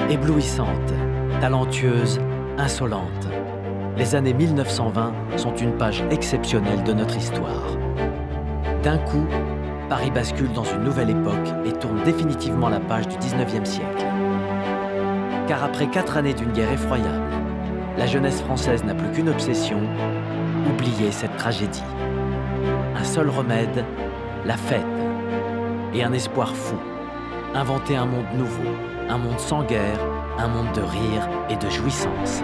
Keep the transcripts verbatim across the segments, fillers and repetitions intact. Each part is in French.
Éblouissante, talentueuse, insolente, les années mille neuf cent vingt sont une page exceptionnelle de notre histoire. D'un coup, Paris bascule dans une nouvelle époque et tourne définitivement la page du dix-neuvième siècle. Car après quatre années d'une guerre effroyable, la jeunesse française n'a plus qu'une obsession, oublier cette tragédie. Un seul remède, la fête. Et un espoir fou, inventer un monde nouveau, un monde sans guerre, un monde de rire et de jouissance.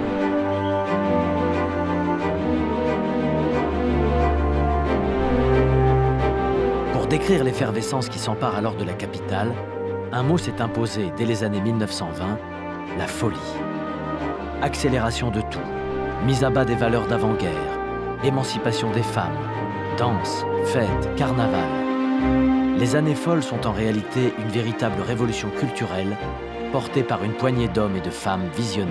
Pour décrire l'effervescence qui s'empare alors de la capitale, un mot s'est imposé dès les années mille neuf cent vingt, la folie. Accélération de tout, mise à bas des valeurs d'avant-guerre, émancipation des femmes, danse, fêtes, carnaval. Les années folles sont en réalité une véritable révolution culturelle portée par une poignée d'hommes et de femmes visionnaires.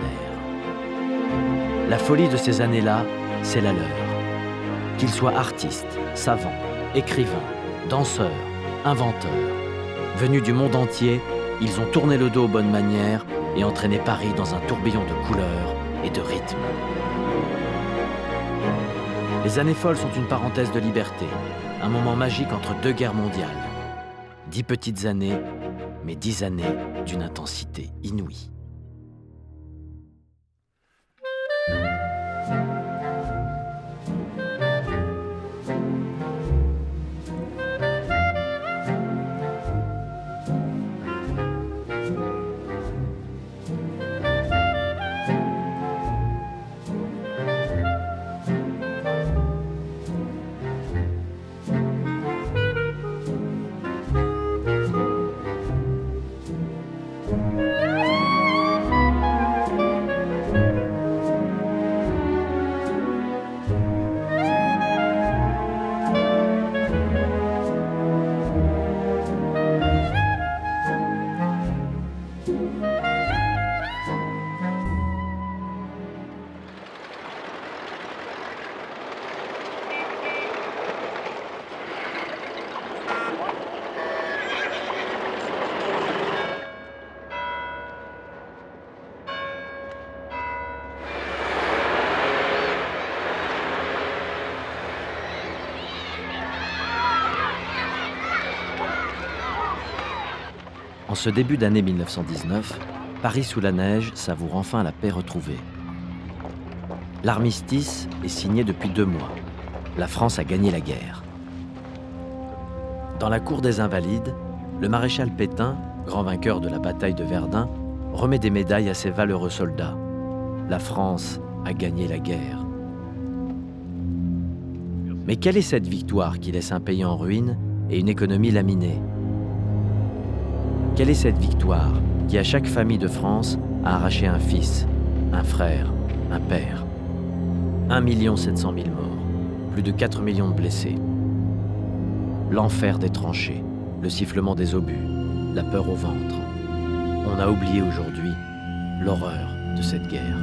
La folie de ces années-là, c'est la leur. Qu'ils soient artistes, savants, écrivains, danseurs, inventeurs, venus du monde entier, ils ont tourné le dos aux bonnes manières et entraîné Paris dans un tourbillon de couleurs et de rythmes. Les années folles sont une parenthèse de liberté, un moment magique entre deux guerres mondiales. Dix petites années, mais dix années d'une intensité inouïe. En ce début d'année mille neuf cent dix-neuf, Paris sous la neige savoure enfin la paix retrouvée. L'armistice est signé depuis deux mois. La France a gagné la guerre. Dans la cour des Invalides, le maréchal Pétain, grand vainqueur de la bataille de Verdun, remet des médailles à ses valeureux soldats. La France a gagné la guerre. Mais quelle est cette victoire qui laisse un pays en ruine et une économie laminée ? Quelle est cette victoire qui, à chaque famille de France, a arraché un fils, un frère, un père ? un million sept cent mille morts, plus de quatre millions de blessés. L'enfer des tranchées, le sifflement des obus, la peur au ventre. On a oublié aujourd'hui l'horreur de cette guerre.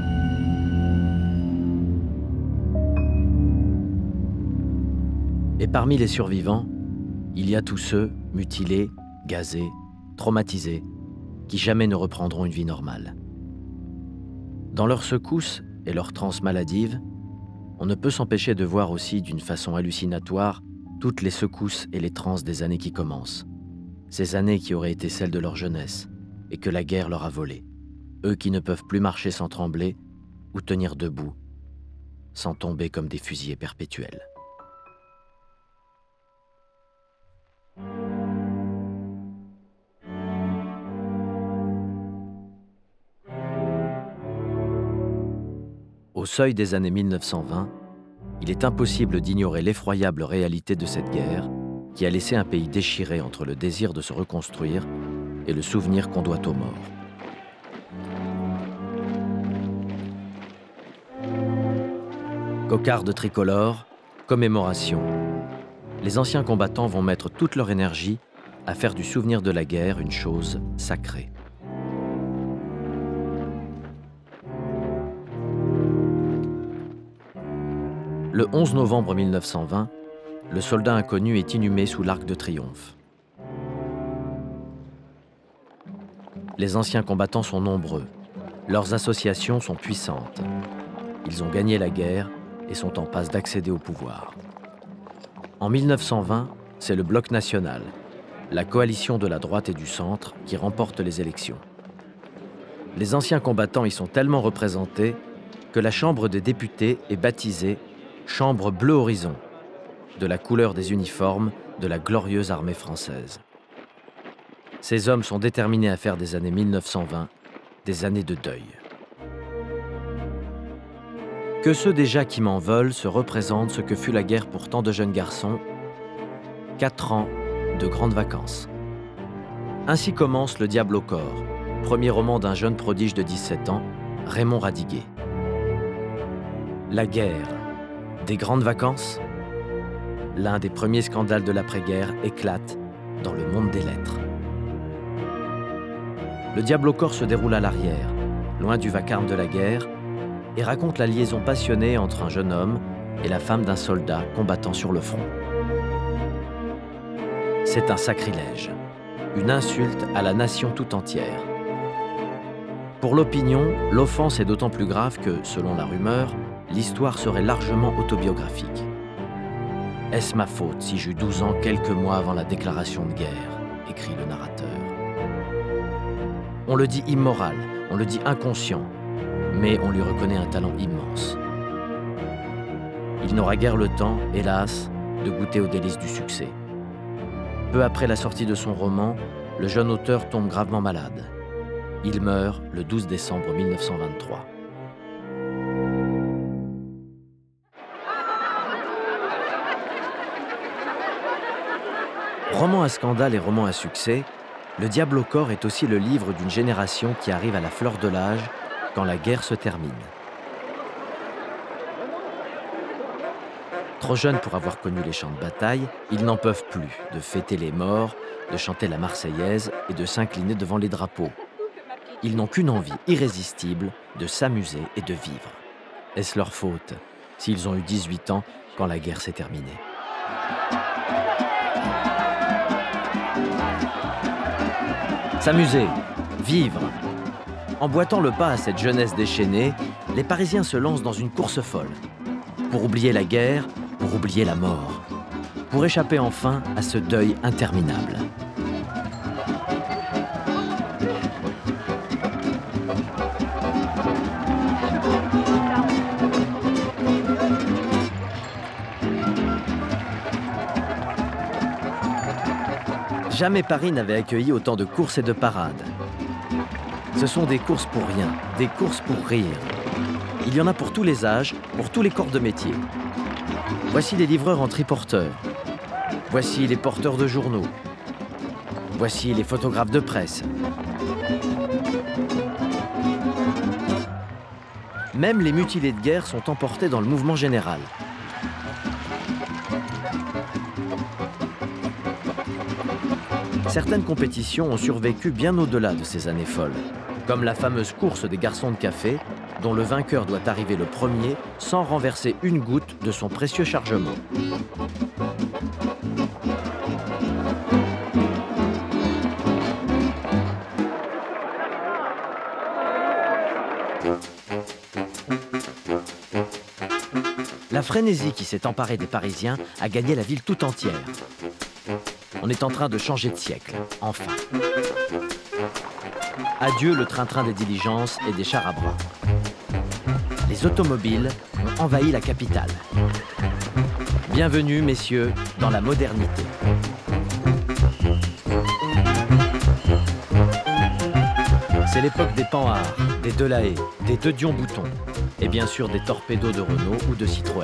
Et parmi les survivants, il y a tous ceux mutilés, gazés, traumatisés, qui jamais ne reprendront une vie normale. Dans leurs secousses et leurs transes maladives, on ne peut s'empêcher de voir aussi d'une façon hallucinatoire toutes les secousses et les transes des années qui commencent. Ces années qui auraient été celles de leur jeunesse et que la guerre leur a volées. Eux qui ne peuvent plus marcher sans trembler ou tenir debout, sans tomber comme des fusillés perpétuels. Au seuil des années mille neuf cent vingt, il est impossible d'ignorer l'effroyable réalité de cette guerre qui a laissé un pays déchiré entre le désir de se reconstruire et le souvenir qu'on doit aux morts. Cocarde tricolore, commémoration. Les anciens combattants vont mettre toute leur énergie à faire du souvenir de la guerre une chose sacrée. Le onze novembre mille neuf cent vingt, le soldat inconnu est inhumé sous l'Arc de Triomphe. Les anciens combattants sont nombreux, Leurs associations sont puissantes. Ils ont gagné la guerre et sont en passe d'accéder au pouvoir. En mille neuf cent vingt, c'est le Bloc national, la coalition de la droite et du centre, qui remporte les élections. Les anciens combattants y sont tellement représentés que la Chambre des députés est baptisée Chambre Bleu Horizon, de la couleur des uniformes de la glorieuse armée française. Ces hommes sont déterminés à faire des années mille neuf cent vingt des années de deuil. Que ceux déjà qui m'en veulent se représentent ce que fut la guerre pour tant de jeunes garçons, quatre ans de grandes vacances. Ainsi commence Le Diable au corps, premier roman d'un jeune prodige de dix-sept ans, Raymond Radiguet. La guerre, des grandes vacances? L'un des premiers scandales de l'après-guerre éclate dans le monde des lettres. Le Diable au corps se déroule à l'arrière, loin du vacarme de la guerre, et raconte la liaison passionnée entre un jeune homme et la femme d'un soldat combattant sur le front. C'est un sacrilège, une insulte à la nation tout entière. Pour l'opinion, l'offense est d'autant plus grave que, selon la rumeur, l'histoire serait largement autobiographique. Est-ce ma faute si j'eus douze ans quelques mois avant la déclaration de guerre, écrit le narrateur. On le dit immoral, on le dit inconscient, mais on lui reconnaît un talent immense. Il n'aura guère le temps, hélas, de goûter aux délices du succès. Peu après la sortie de son roman, le jeune auteur tombe gravement malade. Il meurt le douze décembre mille neuf cent vingt-trois. Roman à scandale et roman à succès, Le Diable au corps est aussi le livre d'une génération qui arrive à la fleur de l'âge quand la guerre se termine. Trop jeunes pour avoir connu les champs de bataille, ils n'en peuvent plus de fêter les morts, de chanter la Marseillaise et de s'incliner devant les drapeaux. Ils n'ont qu'une envie irrésistible de s'amuser et de vivre. Est-ce leur faute s'ils ont eu dix-huit ans quand la guerre s'est terminée? S'amuser, vivre. En boitant le pas à cette jeunesse déchaînée, les Parisiens se lancent dans une course folle. Pour oublier la guerre, pour oublier la mort. Pour échapper enfin à ce deuil interminable. Jamais Paris n'avait accueilli autant de courses et de parades. Ce sont des courses pour rien, des courses pour rire. Il y en a pour tous les âges, pour tous les corps de métier. Voici les livreurs en triporteurs. Voici les porteurs de journaux. Voici les photographes de presse. Même les mutilés de guerre sont emportés dans le mouvement général. Certaines compétitions ont survécu bien au-delà de ces années folles, comme la fameuse course des garçons de café, dont le vainqueur doit arriver le premier sans renverser une goutte de son précieux chargement. La frénésie qui s'est emparée des Parisiens a gagné la ville tout entière. On est en train de changer de siècle, enfin. Adieu le train-train des diligences et des chars à bras. Les automobiles ont envahi la capitale. Bienvenue, messieurs, dans la modernité. C'est l'époque des Panhard, des Delahaye, des De Dion-Bouton, et bien sûr des torpédos de Renault ou de Citroën.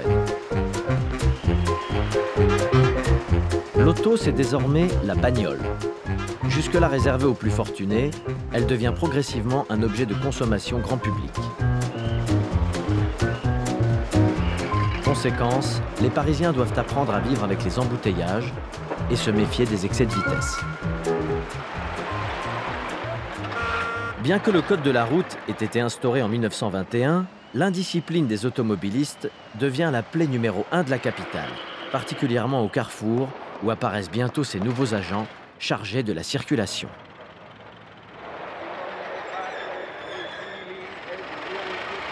L'auto, c'est désormais la bagnole. Jusque-là réservée aux plus fortunés, elle devient progressivement un objet de consommation grand public. Conséquence, les Parisiens doivent apprendre à vivre avec les embouteillages et se méfier des excès de vitesse. Bien que le code de la route ait été instauré en mille neuf cent vingt et un, l'indiscipline des automobilistes devient la plaie numéro un de la capitale, particulièrement au carrefour, où apparaissent bientôt ces nouveaux agents chargés de la circulation.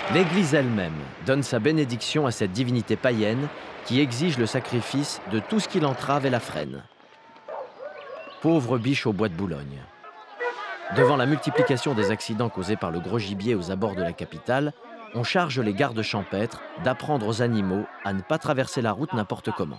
L'Église elle-même donne sa bénédiction à cette divinité païenne qui exige le sacrifice de tout ce qui l'entrave et la freine. Pauvre biche au bois de Boulogne. Devant la multiplication des accidents causés par le gros gibier aux abords de la capitale, on charge les gardes champêtres d'apprendre aux animaux à ne pas traverser la route n'importe comment.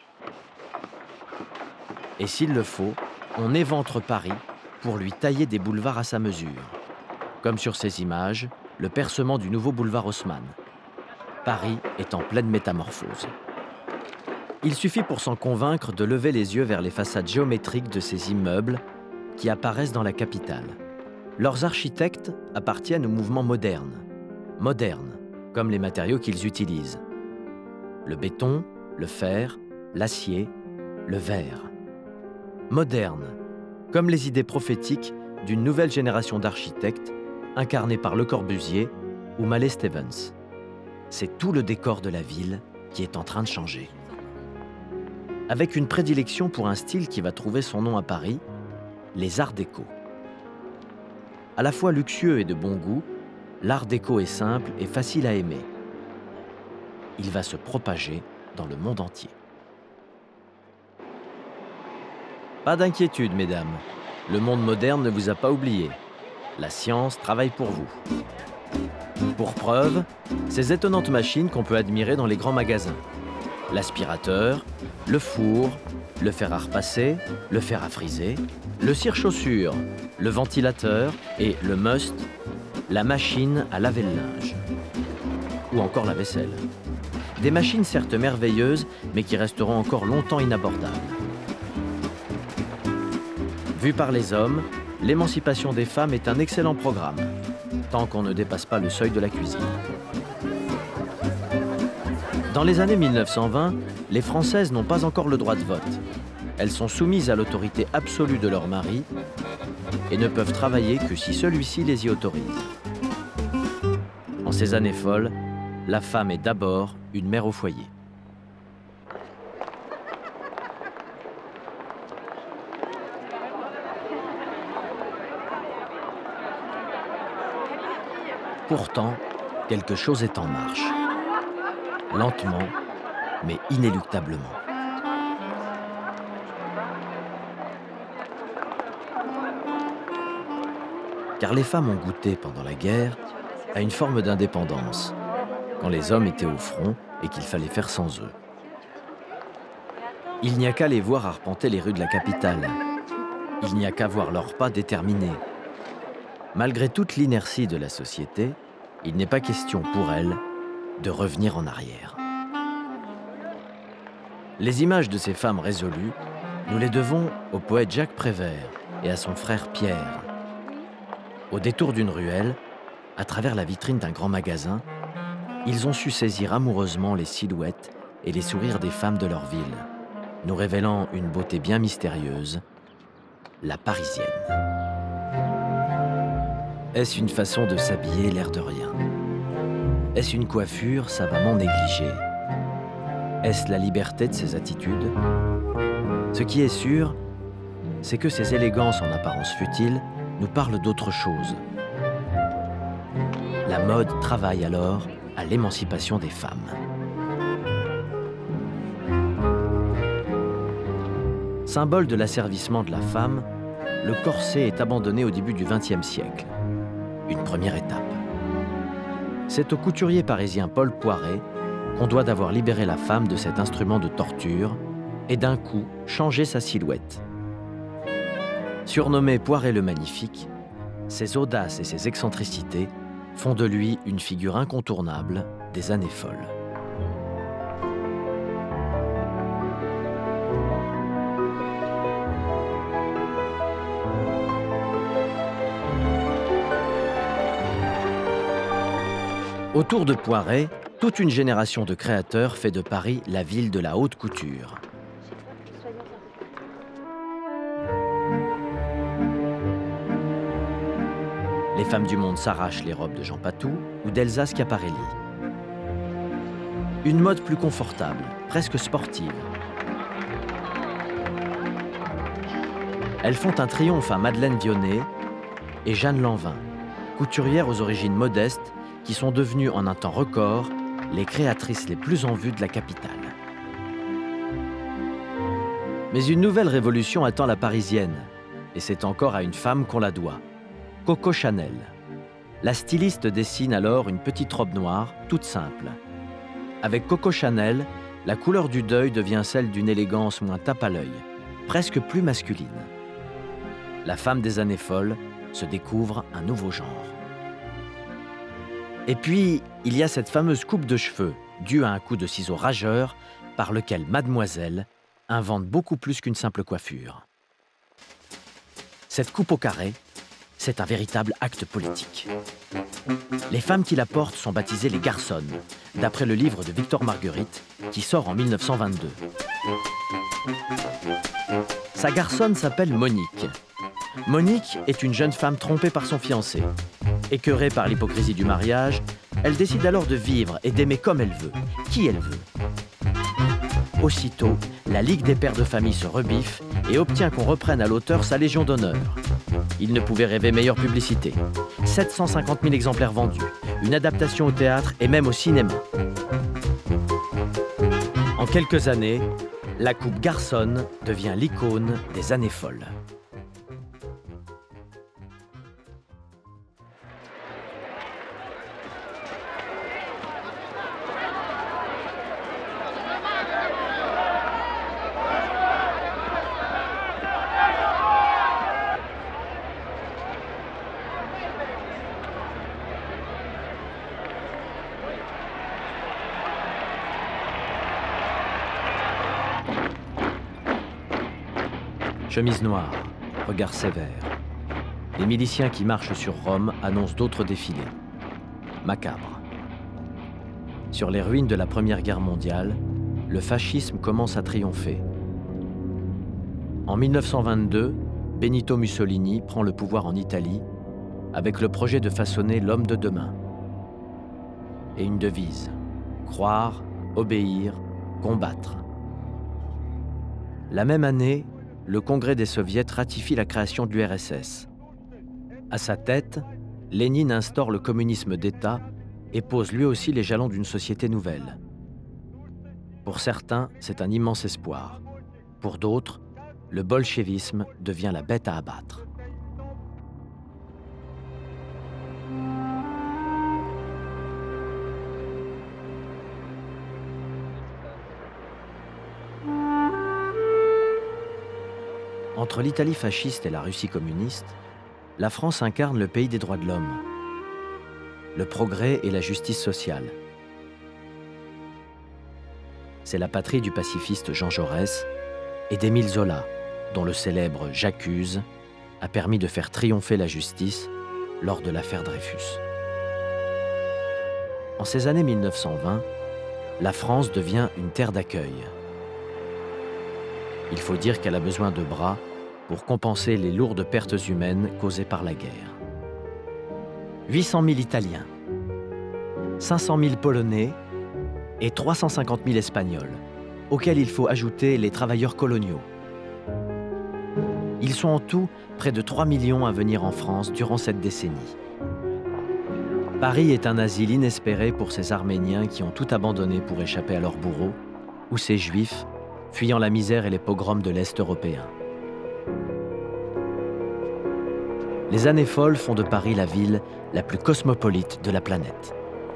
Et s'il le faut, on éventre Paris pour lui tailler des boulevards à sa mesure. Comme sur ces images, le percement du nouveau boulevard Haussmann. Paris est en pleine métamorphose. Il suffit pour s'en convaincre de lever les yeux vers les façades géométriques de ces immeubles qui apparaissent dans la capitale. Leurs architectes appartiennent au mouvement moderne. Moderne, comme les matériaux qu'ils utilisent. Le béton, le fer, l'acier, le verre. Moderne, comme les idées prophétiques d'une nouvelle génération d'architectes incarnée par Le Corbusier ou Mallet-Stevens. C'est tout le décor de la ville qui est en train de changer. Avec une prédilection pour un style qui va trouver son nom à Paris, les arts déco. À la fois luxueux et de bon goût, l'art déco est simple et facile à aimer. Il va se propager dans le monde entier. Pas d'inquiétude, mesdames. Le monde moderne ne vous a pas oublié. La science travaille pour vous. Pour preuve, ces étonnantes machines qu'on peut admirer dans les grands magasins. L'aspirateur, le four, le fer à repasser, le fer à friser, le cire-chaussure, le ventilateur et le must, la machine à laver le linge. Ou encore la vaisselle. Des machines certes merveilleuses, mais qui resteront encore longtemps inabordables. Vu par les hommes, l'émancipation des femmes est un excellent programme, tant qu'on ne dépasse pas le seuil de la cuisine. Dans les années mille neuf cent vingt, les Françaises n'ont pas encore le droit de vote. Elles sont soumises à l'autorité absolue de leur mari et ne peuvent travailler que si celui-ci les y autorise. En ces années folles, la femme est d'abord une mère au foyer. Pourtant, quelque chose est en marche. Lentement, mais inéluctablement. Car les femmes ont goûté pendant la guerre à une forme d'indépendance, quand les hommes étaient au front et qu'il fallait faire sans eux. Il n'y a qu'à les voir arpenter les rues de la capitale. Il n'y a qu'à voir leurs pas déterminés. Malgré toute l'inertie de la société, il n'est pas question pour elles de revenir en arrière. Les images de ces femmes résolues, nous les devons au poète Jacques Prévert et à son frère Pierre. Au détour d'une ruelle, à travers la vitrine d'un grand magasin, ils ont su saisir amoureusement les silhouettes et les sourires des femmes de leur ville, nous révélant une beauté bien mystérieuse, la parisienne. Est-ce une façon de s'habiller l'air de rien? Est-ce une coiffure savamment négligée? Est-ce la liberté de ses attitudes? Ce qui est sûr, c'est que ces élégances en apparence futiles nous parlent d'autre chose. La mode travaille alors à l'émancipation des femmes. Symbole de l'asservissement de la femme, le corset est abandonné au début du vingtième siècle. Une première étape. C'est au couturier parisien Paul Poiret qu'on doit d'avoir libéré la femme de cet instrument de torture et d'un coup changé sa silhouette. Surnommé Poiret le Magnifique, ses audaces et ses excentricités font de lui une figure incontournable des années folles. Autour de Poiret, toute une génération de créateurs fait de Paris la ville de la haute couture. Les femmes du monde s'arrachent les robes de Jean Patou ou d'Elsa Schiaparelli. Une mode plus confortable, presque sportive. Elles font un triomphe à Madeleine Vionnet et Jeanne Lanvin, couturières aux origines modestes qui sont devenues en un temps record les créatrices les plus en vue de la capitale. Mais une nouvelle révolution attend la Parisienne, et c'est encore à une femme qu'on la doit, Coco Chanel. La styliste dessine alors une petite robe noire, toute simple. Avec Coco Chanel, la couleur du deuil devient celle d'une élégance moins tape à l'œil, presque plus masculine. La femme des années folles se découvre un nouveau genre. Et puis, il y a cette fameuse coupe de cheveux, due à un coup de ciseau rageur, par lequel Mademoiselle invente beaucoup plus qu'une simple coiffure. Cette coupe au carré, c'est un véritable acte politique. Les femmes qui la portent sont baptisées les garçonnes, d'après le livre de Victor Marguerite, qui sort en mille neuf cent vingt-deux. Sa garçonne s'appelle Monique. Monique est une jeune femme trompée par son fiancé. Écœurée par l'hypocrisie du mariage, elle décide alors de vivre et d'aimer comme elle veut, qui elle veut. Aussitôt, la Ligue des pères de famille se rebiffe et obtient qu'on reprenne à l'auteur sa Légion d'honneur. Il ne pouvait rêver meilleure publicité. sept cent cinquante mille exemplaires vendus, une adaptation au théâtre et même au cinéma. En quelques années, la coupe garçonne devient l'icône des années folles. Chemise noire, regard sévère. Les miliciens qui marchent sur Rome annoncent d'autres défilés. Macabre. Sur les ruines de la Première Guerre mondiale, le fascisme commence à triompher. En mille neuf cent vingt-deux, Benito Mussolini prend le pouvoir en Italie avec le projet de façonner l'homme de demain. Et une devise, croire, obéir, combattre. La même année, le Congrès des Soviets ratifie la création de l'U R S S. À sa tête, Lénine instaure le communisme d'État et pose lui aussi les jalons d'une société nouvelle. Pour certains, c'est un immense espoir. Pour d'autres, le bolchevisme devient la bête à abattre. Entre l'Italie fasciste et la Russie communiste, la France incarne le pays des droits de l'homme, le progrès et la justice sociale. C'est la patrie du pacifiste Jean Jaurès et d'Émile Zola, dont le célèbre « J'accuse » a permis de faire triompher la justice lors de l'affaire Dreyfus. En ces années mille neuf cent vingt, la France devient une terre d'accueil. Il faut dire qu'elle a besoin de bras pour compenser les lourdes pertes humaines causées par la guerre. huit cent mille Italiens, cinq cent mille Polonais et trois cent cinquante mille Espagnols, auxquels il faut ajouter les travailleurs coloniaux. Ils sont en tout près de trois millions à venir en France durant cette décennie. Paris est un asile inespéré pour ces Arméniens qui ont tout abandonné pour échapper à leurs bourreaux, ou ces Juifs fuyant la misère et les pogroms de l'Est européen. Les années folles font de Paris la ville la plus cosmopolite de la planète.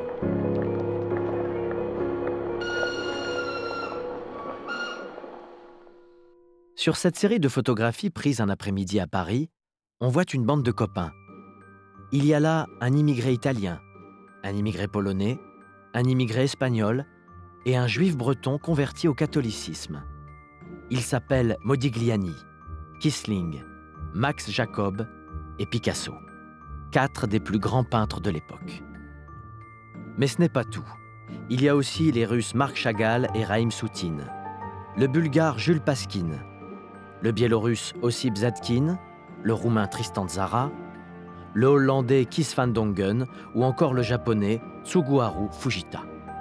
Sur cette série de photographies prises un après-midi à Paris, on voit une bande de copains. Il y a là un immigré italien, un immigré polonais, un immigré espagnol et un juif breton converti au catholicisme. Ils s'appellent Modigliani, Kissling, Max Jacob et Picasso, quatre des plus grands peintres de l'époque. Mais ce n'est pas tout. Il y a aussi les Russes Marc Chagall et Raïm Soutine, le Bulgare Jules Pasquine, le Biélorusse Ossip Zadkine, le Roumain Tristan Tzara, le Hollandais Kees van Dongen ou encore le Japonais Tsuguharu Fujita.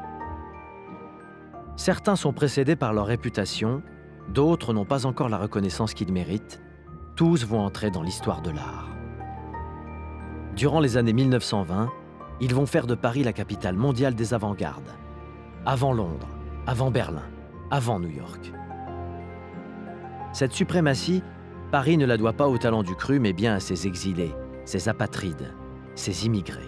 Certains sont précédés par leur réputation, d'autres n'ont pas encore la reconnaissance qu'ils méritent. Tous vont entrer dans l'histoire de l'art. Durant les années mille neuf cent vingt, Ils vont faire de Paris la capitale mondiale des avant-gardes. Avant Londres, avant Berlin, avant New York. Cette suprématie, Paris ne la doit pas au talent du cru, mais bien à ses exilés, ses apatrides, ses immigrés.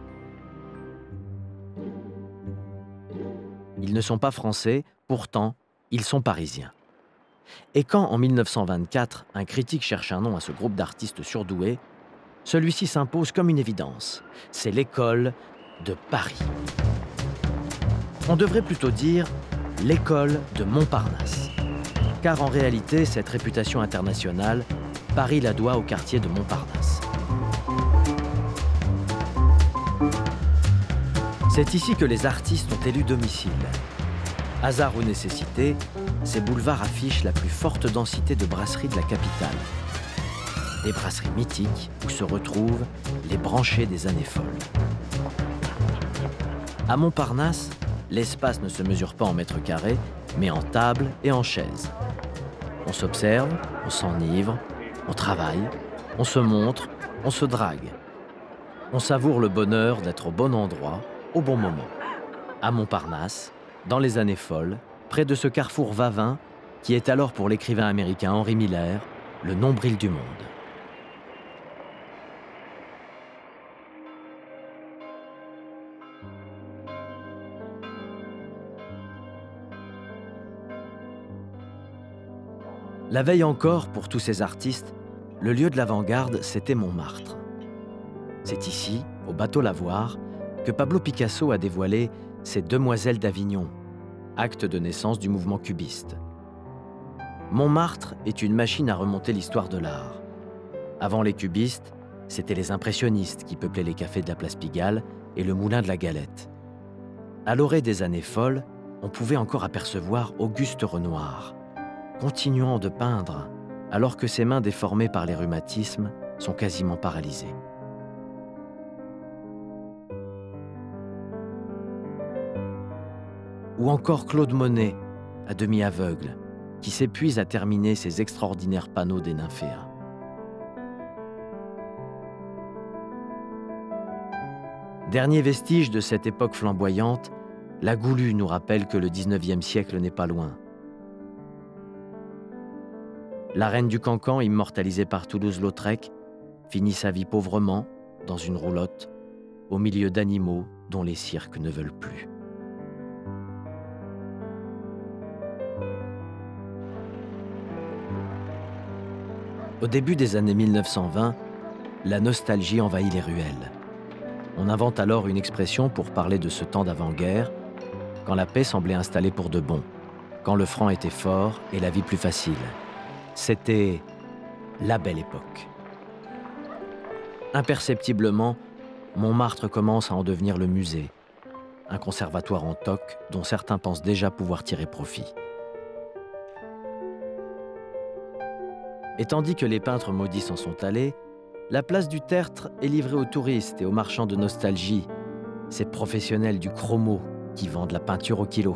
Ils ne sont pas français, pourtant, ils sont parisiens. Et quand, en mille neuf cent vingt-quatre, un critique cherche un nom à ce groupe d'artistes surdoués, celui-ci s'impose comme une évidence. C'est l'école de Paris. On devrait plutôt dire l'école de Montparnasse. Car en réalité, cette réputation internationale, Paris la doit au quartier de Montparnasse. C'est ici que les artistes ont élu domicile. Hasard ou nécessité, ces boulevards affichent la plus forte densité de brasseries de la capitale. Des brasseries mythiques où se retrouvent les branchés des années folles. À Montparnasse, l'espace ne se mesure pas en mètres carrés, mais en tables et en chaises. On s'observe, on s'enivre, on travaille, on se montre, on se drague. On savoure le bonheur d'être au bon endroit, au bon moment. À Montparnasse, dans les années folles, près de ce carrefour Vavin, qui est alors pour l'écrivain américain Henry Miller, le nombril du monde. La veille encore, pour tous ces artistes, le lieu de l'avant-garde, c'était Montmartre. C'est ici, au bateau Lavoir, que Pablo Picasso a dévoilé ses Demoiselles d'Avignon, acte de naissance du mouvement cubiste. Montmartre est une machine à remonter l'histoire de l'art. Avant les cubistes, c'étaient les impressionnistes qui peuplaient les cafés de la place Pigalle et le moulin de la Galette. À l'orée des années folles, on pouvait encore apercevoir Auguste Renoir, continuant de peindre, alors que ses mains déformées par les rhumatismes sont quasiment paralysées. Ou encore Claude Monet, à demi aveugle, qui s'épuise à terminer ses extraordinaires panneaux des nymphéas. Dernier vestige de cette époque flamboyante, la Goulue nous rappelle que le dix-neuvième siècle n'est pas loin. La reine du Cancan, immortalisée par Toulouse-Lautrec, finit sa vie pauvrement, dans une roulotte, au milieu d'animaux dont les cirques ne veulent plus. Au début des années mille neuf cent vingt, la nostalgie envahit les ruelles. On invente alors une expression pour parler de ce temps d'avant-guerre, quand la paix semblait installée pour de bon, quand le franc était fort et la vie plus facile. C'était la belle époque. Imperceptiblement, Montmartre commence à en devenir le musée, un conservatoire en toc dont certains pensent déjà pouvoir tirer profit. Et tandis que les peintres maudits s'en sont allés, la place du Tertre est livrée aux touristes et aux marchands de nostalgie, ces professionnels du chromo qui vendent la peinture au kilo.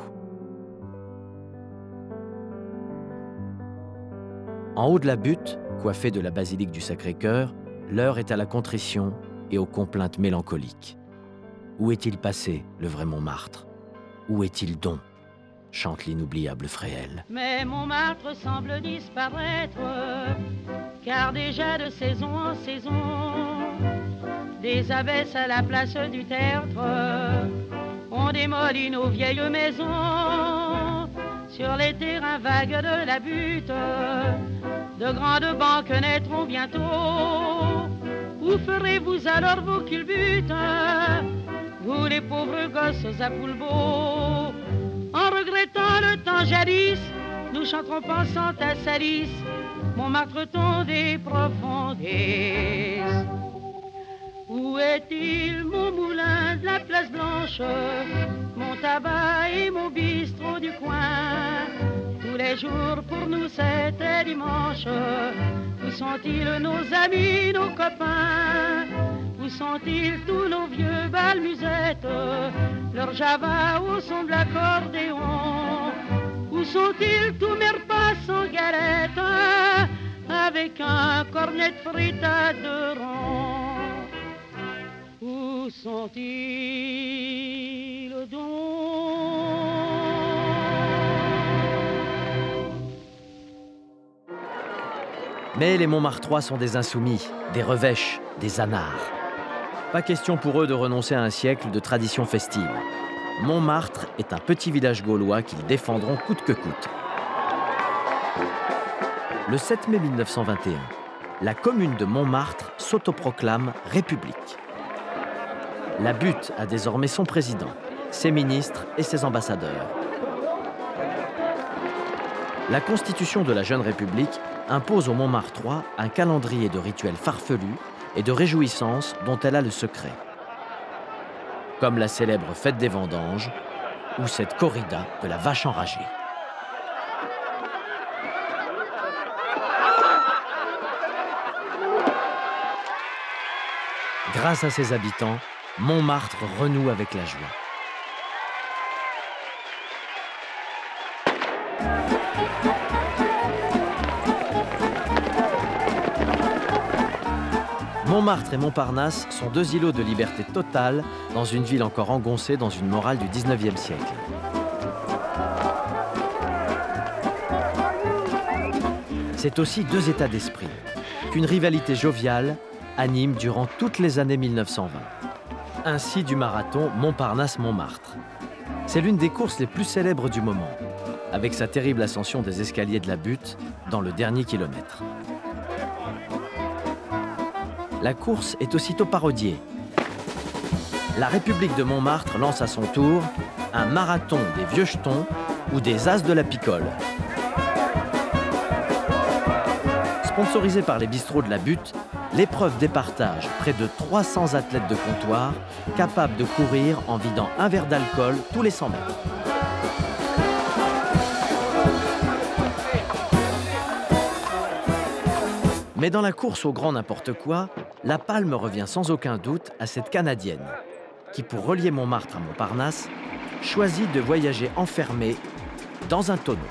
En haut de la butte, coiffée de la basilique du Sacré-Cœur, l'heure est à la contrition et aux complaintes mélancoliques. Où est-il passé, le vrai Montmartre? Où est-il donc? Chante l'inoubliable Fréhel. Mais Montmartre semble disparaître, car déjà de saison en saison, des abbesses à la place du Tertre, on démolit nos vieilles maisons. Sur les terrains vagues de la butte, de grandes banques naîtront bientôt. Où ferez-vous alors vos culbutes, vous les pauvres gosses à Poulbeau? En regrettant le temps jadis, nous chanterons pensant à Salis, Montmartre ton des profondés. Où est-il mon moulin de la place Blanche, mon tabac et mon bistrot du coin? Tous les jours pour nous c'était dimanche. Où sont-ils nos amis, nos copains? Où sont-ils tous nos vieux balmusettes, leur java au son de l'accordéon? Où sont-ils tous mes repas sans galette, avec un cornet de frites à deux ronds? Où sont-ils donc? Mais les Montmartrois sont des insoumis, des revêches, des anards. Pas question pour eux de renoncer à un siècle de tradition festive. Montmartre est un petit village gaulois qu'ils défendront coûte que coûte. Le sept mai mille neuf cent vingt et un, la commune de Montmartre s'autoproclame république. La Butte a désormais son président, ses ministres et ses ambassadeurs. La constitution de la jeune République impose aux Montmartrois un calendrier de rituels farfelus et de réjouissances dont elle a le secret. Comme la célèbre fête des vendanges ou cette corrida de la vache enragée. Grâce à ses habitants, Montmartre renoue avec la joie. Montmartre et Montparnasse sont deux îlots de liberté totale dans une ville encore engoncée dans une morale du dix-neuvième siècle. C'est aussi deux états d'esprit qu'une rivalité joviale anime durant toutes les années mille neuf cent vingt. Ainsi du marathon Montparnasse-Montmartre. C'est l'une des courses les plus célèbres du moment, avec sa terrible ascension des escaliers de la Butte dans le dernier kilomètre. La course est aussitôt parodiée. La République de Montmartre lance à son tour un marathon des vieux jetons ou des as de la picole. Sponsorisé par les bistrots de la Butte, l'épreuve départage près de trois cents athlètes de comptoir capables de courir en vidant un verre d'alcool tous les cent mètres. Mais dans la course au grand n'importe quoi, la palme revient sans aucun doute à cette Canadienne qui, pour relier Montmartre à Montparnasse, choisit de voyager enfermée dans un tonneau.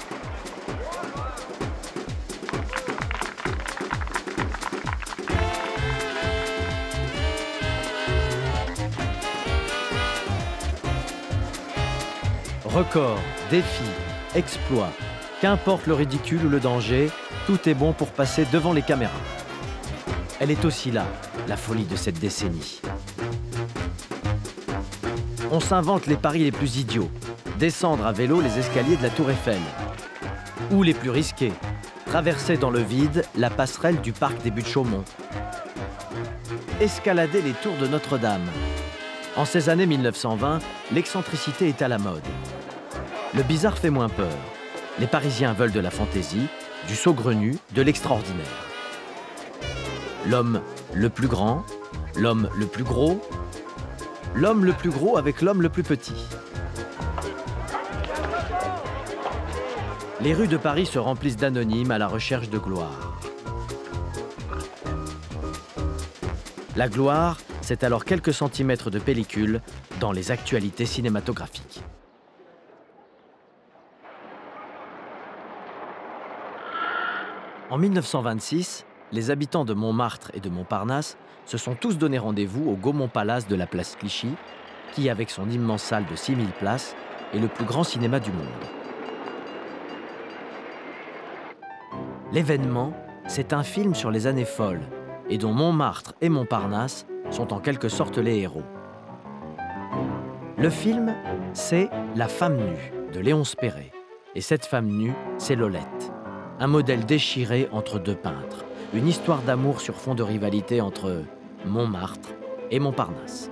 Record, défi, exploit, qu'importe le ridicule ou le danger, tout est bon pour passer devant les caméras. Elle est aussi là, la folie de cette décennie. On s'invente les paris les plus idiots. Descendre à vélo les escaliers de la Tour Eiffel. Ou les plus risqués, traverser dans le vide la passerelle du parc des Buttes-Chaumont. Escalader les tours de Notre-Dame. En ces années mille neuf cent vingt, l'excentricité est à la mode. Le bizarre fait moins peur. Les Parisiens veulent de la fantaisie, du saugrenu, de l'extraordinaire. L'homme le plus grand, l'homme le plus gros, l'homme le plus gros avec l'homme le plus petit. Les rues de Paris se remplissent d'anonymes à la recherche de gloire. La gloire, c'est alors quelques centimètres de pellicule dans les actualités cinématographiques. En mille neuf cent vingt-six, les habitants de Montmartre et de Montparnasse se sont tous donné rendez-vous au Gaumont Palace de la place Clichy, qui, avec son immense salle de six mille places, est le plus grand cinéma du monde. L'événement, c'est un film sur les années folles, et dont Montmartre et Montparnasse sont en quelque sorte les héros. Le film, c'est La femme nue de Léonce Perret, et cette femme nue, c'est Lolette. Un modèle déchiré entre deux peintres. Une histoire d'amour sur fond de rivalité entre Montmartre et Montparnasse.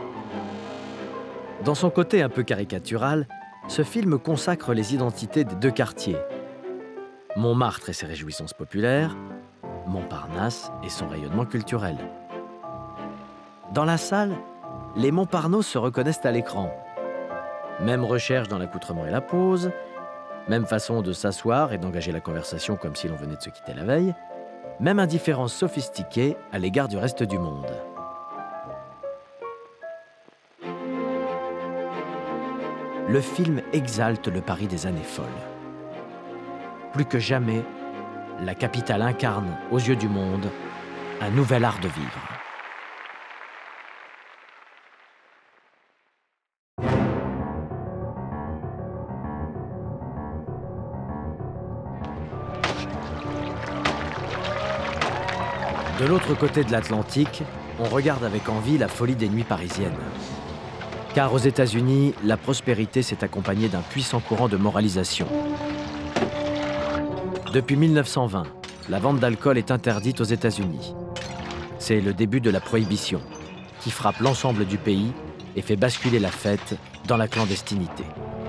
Dans son côté un peu caricatural, ce film consacre les identités des deux quartiers. Montmartre et ses réjouissances populaires, Montparnasse et son rayonnement culturel. Dans la salle, les Montparnasse se reconnaissent à l'écran. Même recherche dans l'accoutrement et la pose, même façon de s'asseoir et d'engager la conversation comme si l'on venait de se quitter la veille, même indifférence sophistiquée à l'égard du reste du monde. Le film exalte le Paris des années folles. Plus que jamais, la capitale incarne, aux yeux du monde, un nouvel art de vivre. De l'autre côté de l'Atlantique, on regarde avec envie la folie des nuits parisiennes. Car aux États-Unis, la prospérité s'est accompagnée d'un puissant courant de moralisation. Depuis mille neuf cent vingt, la vente d'alcool est interdite aux États-Unis. C'est le début de la prohibition, qui frappe l'ensemble du pays et fait basculer la fête dans la clandestinité.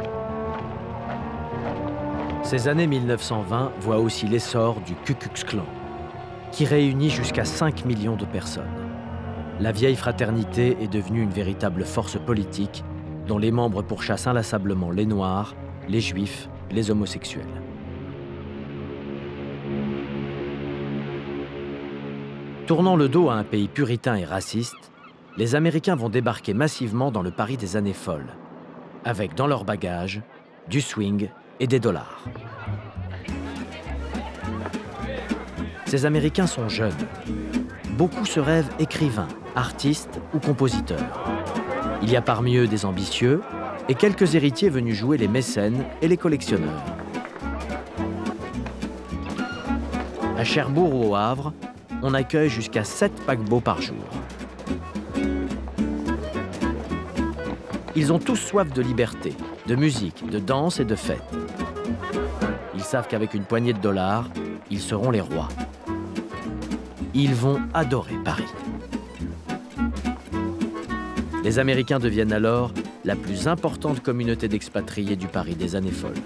Ces années mille neuf cent vingt voient aussi l'essor du Ku Klux Klan, qui réunit jusqu'à cinq millions de personnes. La vieille fraternité est devenue une véritable force politique dont les membres pourchassent inlassablement les Noirs, les Juifs, les homosexuels. Tournant le dos à un pays puritain et raciste, les Américains vont débarquer massivement dans le Paris des années folles, avec dans leur bagage du swing et des dollars. Ces Américains sont jeunes. Beaucoup se rêvent écrivains, artistes ou compositeurs. Il y a parmi eux des ambitieux et quelques héritiers venus jouer les mécènes et les collectionneurs. À Cherbourg ou au Havre, on accueille jusqu'à sept paquebots par jour. Ils ont tous soif de liberté, de musique, de danse et de fête. Ils savent qu'avec une poignée de dollars, ils seront les rois. Ils vont adorer Paris. Les Américains deviennent alors la plus importante communauté d'expatriés du Paris des années folles.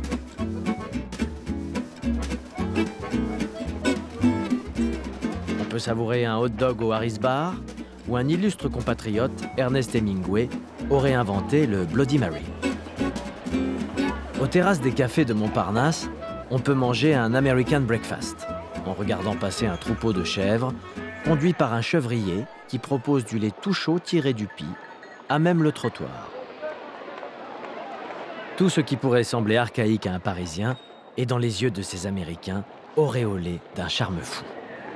On peut savourer un hot dog au Harris Bar, où un illustre compatriote, Ernest Hemingway, aurait inventé le Bloody Mary. Aux terrasses des cafés de Montparnasse, on peut manger un American breakfast, en regardant passer un troupeau de chèvres, conduit par un chevrier qui propose du lait tout chaud tiré du pis, à même le trottoir. Tout ce qui pourrait sembler archaïque à un Parisien est dans les yeux de ces Américains auréolé d'un charme fou.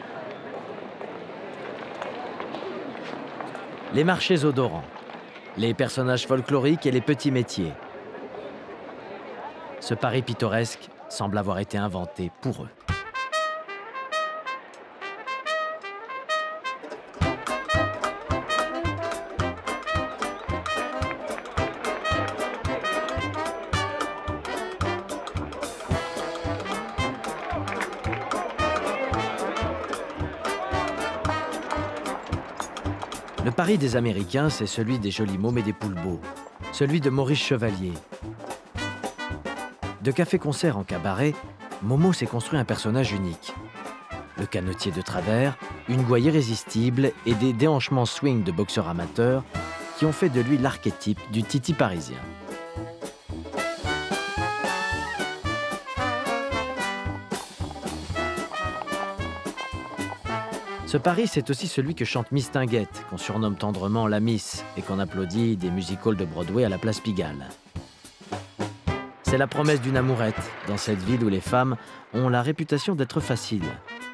Les marchés odorants, les personnages folkloriques et les petits métiers. Ce Paris pittoresque semble avoir été inventé pour eux. Le Paris des Américains, c'est celui des jolis mômes et des poulbeaux, celui de Maurice Chevalier. De café-concert en cabaret, Momo s'est construit un personnage unique. Le canotier de travers, une gouaille irrésistible et des déhanchements swing de boxeur amateur qui ont fait de lui l'archétype du titi parisien. Ce Paris, c'est aussi celui que chante Miss Tinguette, qu'on surnomme tendrement la Miss et qu'on applaudit des music-halls de Broadway à la place Pigalle. C'est la promesse d'une amourette dans cette ville où les femmes ont la réputation d'être faciles.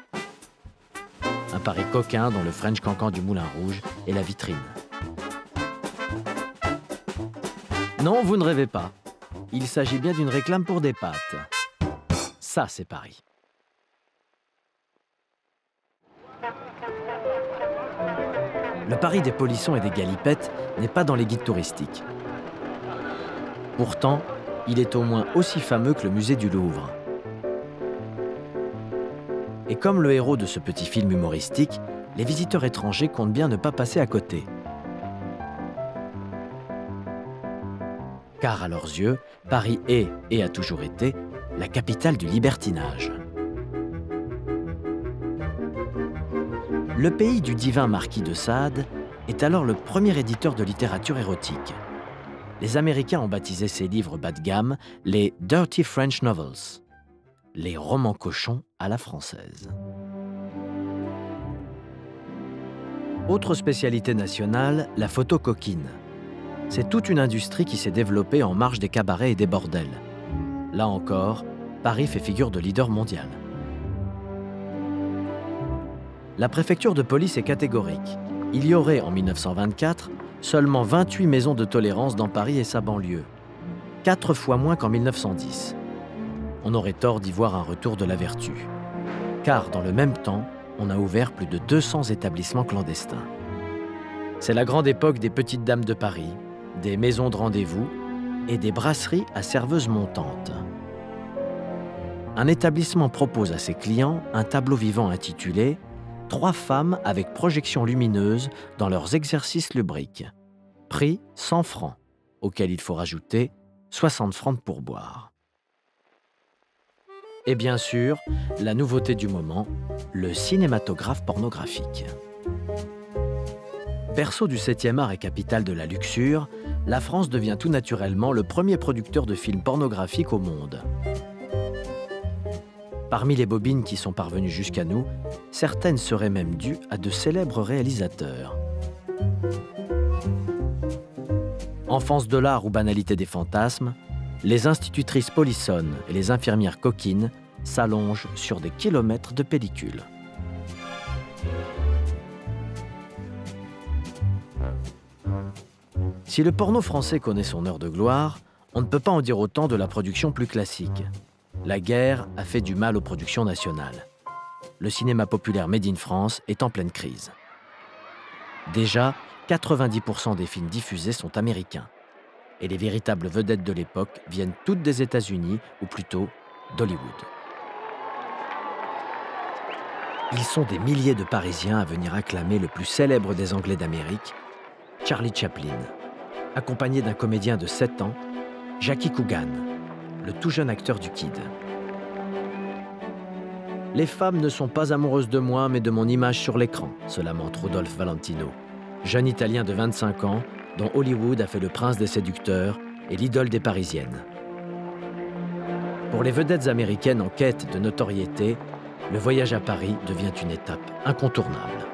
Un Paris coquin dont le French Cancan du Moulin Rouge est la vitrine. Non, vous ne rêvez pas. Il s'agit bien d'une réclame pour des pâtes. Ça, c'est Paris. Le Paris des polissons et des galipettes n'est pas dans les guides touristiques. Pourtant, il est au moins aussi fameux que le musée du Louvre. Et comme le héros de ce petit film humoristique, les visiteurs étrangers comptent bien ne pas passer à côté. Car à leurs yeux, Paris est, et a toujours été, la capitale du libertinage. Le pays du divin marquis de Sade est alors le premier éditeur de littérature érotique. Les Américains ont baptisé ces livres bas de gamme les « Dirty French Novels », les romans cochons à la française. Autre spécialité nationale, la photo coquine. C'est toute une industrie qui s'est développée en marge des cabarets et des bordels. Là encore, Paris fait figure de leader mondial. La préfecture de police est catégorique. Il y aurait, en mille neuf cent vingt-quatre, seulement vingt-huit maisons de tolérance dans Paris et sa banlieue. Quatre fois moins qu'en mille neuf cent dix. On aurait tort d'y voir un retour de la vertu. Car, dans le même temps, on a ouvert plus de deux cents établissements clandestins. C'est la grande époque des petites dames de Paris, des maisons de rendez-vous et des brasseries à serveuses montantes. Un établissement propose à ses clients un tableau vivant intitulé « Trois femmes avec projection lumineuse dans leurs exercices lubriques ». Prix cent francs, auquel il faut rajouter soixante francs de pourboire. Et bien sûr, la nouveauté du moment, le cinématographe pornographique. Berceau du septième art et capitale de la luxure, la France devient tout naturellement le premier producteur de films pornographiques au monde. Parmi les bobines qui sont parvenues jusqu'à nous, certaines seraient même dues à de célèbres réalisateurs. Enfance de l'art ou banalité des fantasmes, les institutrices polissonnes et les infirmières coquines s'allongent sur des kilomètres de pellicules. Si le porno français connaît son heure de gloire, on ne peut pas en dire autant de la production plus classique. La guerre a fait du mal aux productions nationales. Le cinéma populaire made in France est en pleine crise. Déjà, quatre-vingt-dix pour cent des films diffusés sont américains. Et les véritables vedettes de l'époque viennent toutes des États-Unis, ou plutôt d'Hollywood. Ils sont des milliers de Parisiens à venir acclamer le plus célèbre des Anglais d'Amérique, Charlie Chaplin, accompagné d'un comédien de sept ans, Jackie Coogan, le tout jeune acteur du Kid. Les femmes ne sont pas amoureuses de moi, mais de mon image sur l'écran, se lamente Rodolphe Valentino, jeune Italien de vingt-cinq ans, dont Hollywood a fait le prince des séducteurs et l'idole des Parisiennes. Pour les vedettes américaines en quête de notoriété, le voyage à Paris devient une étape incontournable.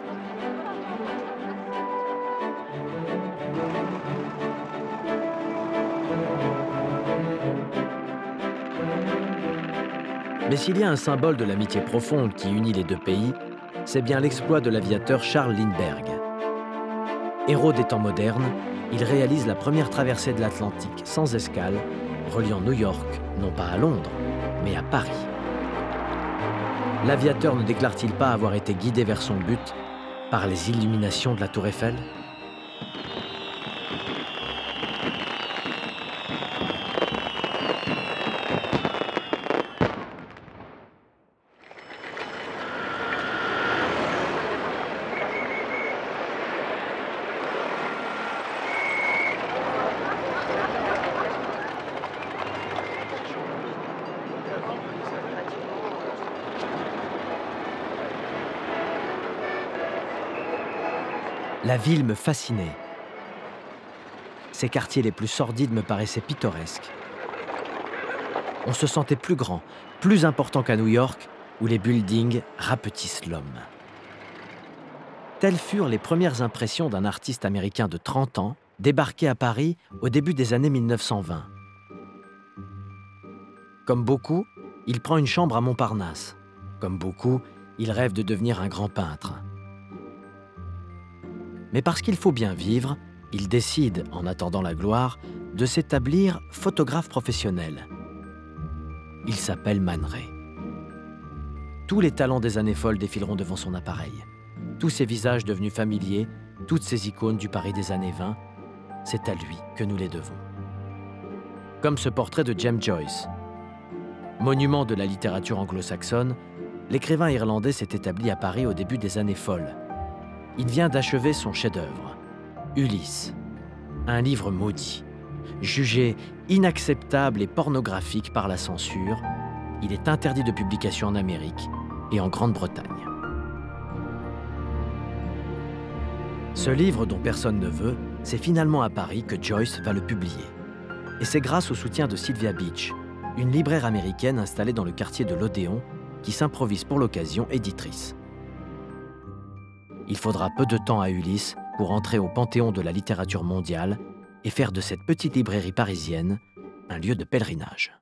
Mais s'il y a un symbole de l'amitié profonde qui unit les deux pays, c'est bien l'exploit de l'aviateur Charles Lindbergh. Héros des temps modernes, il réalise la première traversée de l'Atlantique sans escale, reliant New York, non pas à Londres, mais à Paris. L'aviateur ne déclare-t-il pas avoir été guidé vers son but par les illuminations de la Tour Eiffel ? La ville me fascinait. Ses quartiers les plus sordides me paraissaient pittoresques. On se sentait plus grand, plus important qu'à New York, où les buildings rapetissent l'homme. Telles furent les premières impressions d'un artiste américain de trente ans, débarqué à Paris au début des années mille neuf cent vingt. Comme beaucoup, il prend une chambre à Montparnasse. Comme beaucoup, il rêve de devenir un grand peintre. Mais parce qu'il faut bien vivre, il décide, en attendant la gloire, de s'établir photographe professionnel. Il s'appelle Man Ray. Tous les talents des années folles défileront devant son appareil. Tous ces visages devenus familiers, toutes ces icônes du Paris des années vingt, c'est à lui que nous les devons. Comme ce portrait de James Joyce. Monument de la littérature anglo-saxonne, l'écrivain irlandais s'est établi à Paris au début des années folles. Il vient d'achever son chef-d'œuvre, Ulysse, un livre maudit. Jugé inacceptable et pornographique par la censure, il est interdit de publication en Amérique et en Grande-Bretagne. Ce livre, dont personne ne veut, c'est finalement à Paris que Joyce va le publier. Et c'est grâce au soutien de Sylvia Beach, une libraire américaine installée dans le quartier de l'Odéon, qui s'improvise pour l'occasion éditrice. Il faudra peu de temps à Ulysse pour entrer au panthéon de la littérature mondiale et faire de cette petite librairie parisienne un lieu de pèlerinage.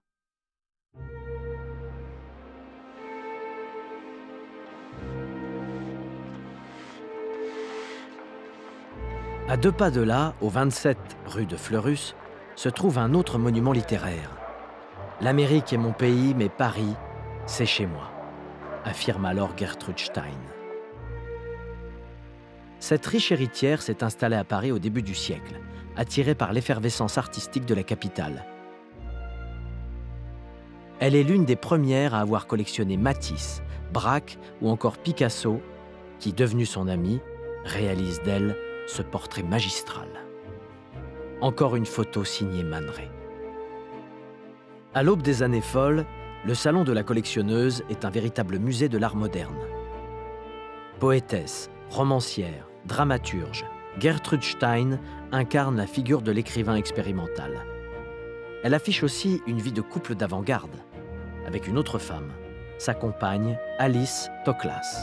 À deux pas de là, au vingt-sept rue de Fleurus, se trouve un autre monument littéraire. L'Amérique est mon pays, mais Paris, c'est chez moi, affirme alors Gertrude Stein. Cette riche héritière s'est installée à Paris au début du siècle, attirée par l'effervescence artistique de la capitale. Elle est l'une des premières à avoir collectionné Matisse, Braque ou encore Picasso, qui, devenu son ami, réalise d'elle ce portrait magistral. Encore une photo signée Man Ray. À l'aube des années folles, le salon de la collectionneuse est un véritable musée de l'art moderne. Poétesse, romancière, dramaturge, Gertrude Stein incarne la figure de l'écrivain expérimental. Elle affiche aussi une vie de couple d'avant-garde, avec une autre femme, sa compagne Alice Toklas.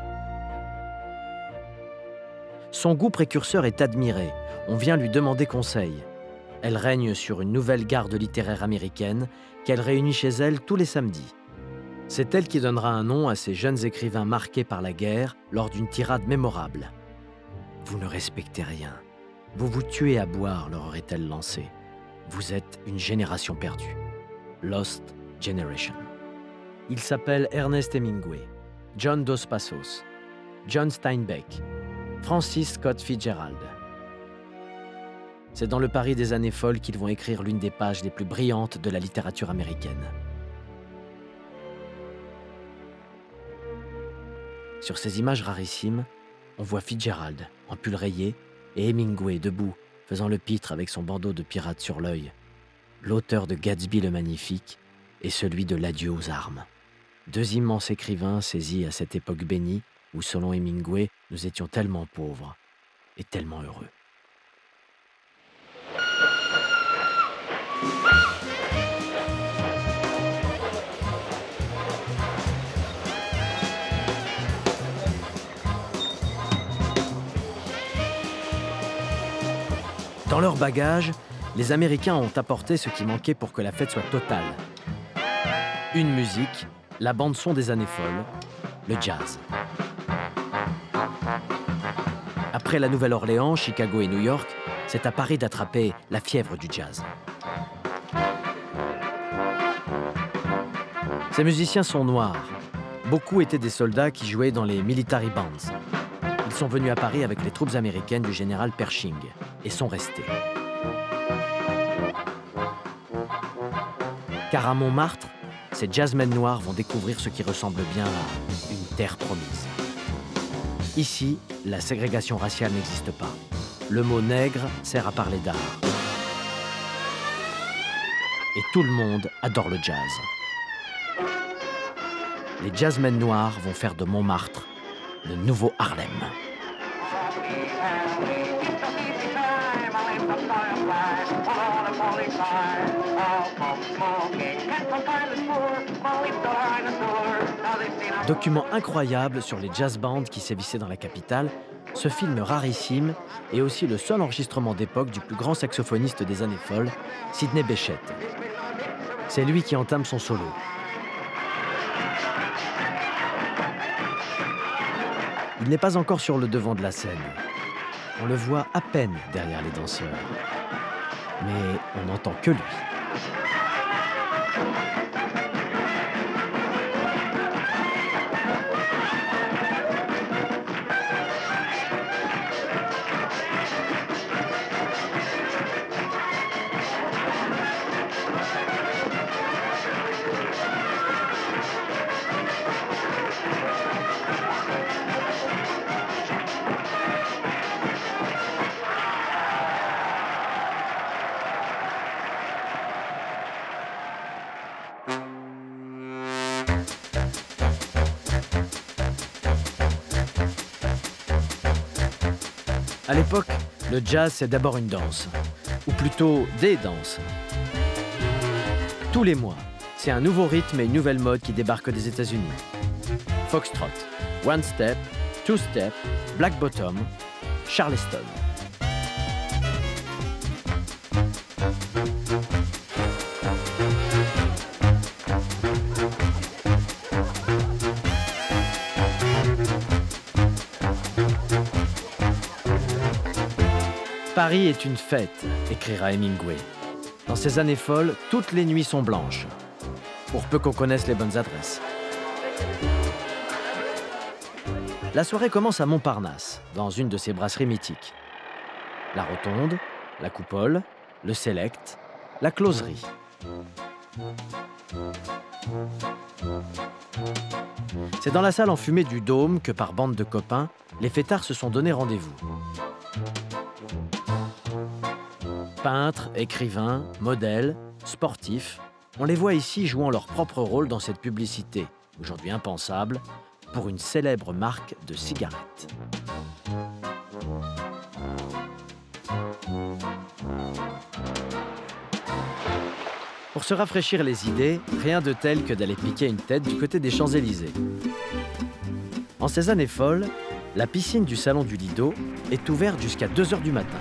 Son goût précurseur est admiré, on vient lui demander conseil. Elle règne sur une nouvelle garde littéraire américaine qu'elle réunit chez elle tous les samedis. C'est elle qui donnera un nom à ces jeunes écrivains marqués par la guerre lors d'une tirade mémorable. « Vous ne respectez rien. Vous vous tuez à boire », leur aurait-elle lancé. « Vous êtes une génération perdue. » Lost Generation. Il s'appelle Ernest Hemingway, John Dos Passos, John Steinbeck, Francis Scott Fitzgerald. C'est dans le Paris des années folles qu'ils vont écrire l'une des pages les plus brillantes de la littérature américaine. Sur ces images rarissimes, on voit Fitzgerald en pull rayé et Hemingway debout, faisant le pitre avec son bandeau de pirate sur l'œil, l'auteur de Gatsby le Magnifique et celui de L'Adieu aux armes. Deux immenses écrivains saisis à cette époque bénie où, selon Hemingway, nous étions tellement pauvres et tellement heureux. Dans leur bagage, les Américains ont apporté ce qui manquait pour que la fête soit totale. Une musique, la bande-son des années folles, le jazz. Après la Nouvelle-Orléans, Chicago et New York, c'est à Paris d'attraper la fièvre du jazz. Ces musiciens sont noirs. Beaucoup étaient des soldats qui jouaient dans les military bands. Ils sont venus à Paris avec les troupes américaines du général Pershing et sont restés. Car à Montmartre, ces jazzmen noirs vont découvrir ce qui ressemble bien à une terre promise. Ici, la ségrégation raciale n'existe pas. Le mot nègre sert à parler d'art. Et tout le monde adore le jazz. Les jazzmen noirs vont faire de Montmartre le nouveau Harlem. Document incroyable sur les jazz bands qui sévissaient dans la capitale, ce film rarissime est aussi le seul enregistrement d'époque du plus grand saxophoniste des années folles, Sidney Bechet. C'est lui qui entame son solo. Il n'est pas encore sur le devant de la scène. On le voit à peine derrière les danseurs. Mais on n'entend que lui. À l'époque, le jazz, c'est d'abord une danse, ou plutôt des danses. Tous les mois, c'est un nouveau rythme et une nouvelle mode qui débarquent des États-Unis. Foxtrot, One Step, Two Step, Black Bottom, Charleston. Paris est une fête, écrira Hemingway. Dans ces années folles, toutes les nuits sont blanches, pour peu qu'on connaisse les bonnes adresses. La soirée commence à Montparnasse, dans une de ses brasseries mythiques. La Rotonde, la Coupole, le Select, la Closerie. C'est dans la salle enfumée du Dôme que, par bande de copains, les fêtards se sont donné rendez-vous. Peintres, écrivains, modèles, sportifs, on les voit ici jouant leur propre rôle dans cette publicité, aujourd'hui impensable, pour une célèbre marque de cigarettes. Pour se rafraîchir les idées, rien de tel que d'aller piquer une tête du côté des Champs-Élysées. En ces années folles, la piscine du salon du Lido est ouverte jusqu'à deux heures du matin.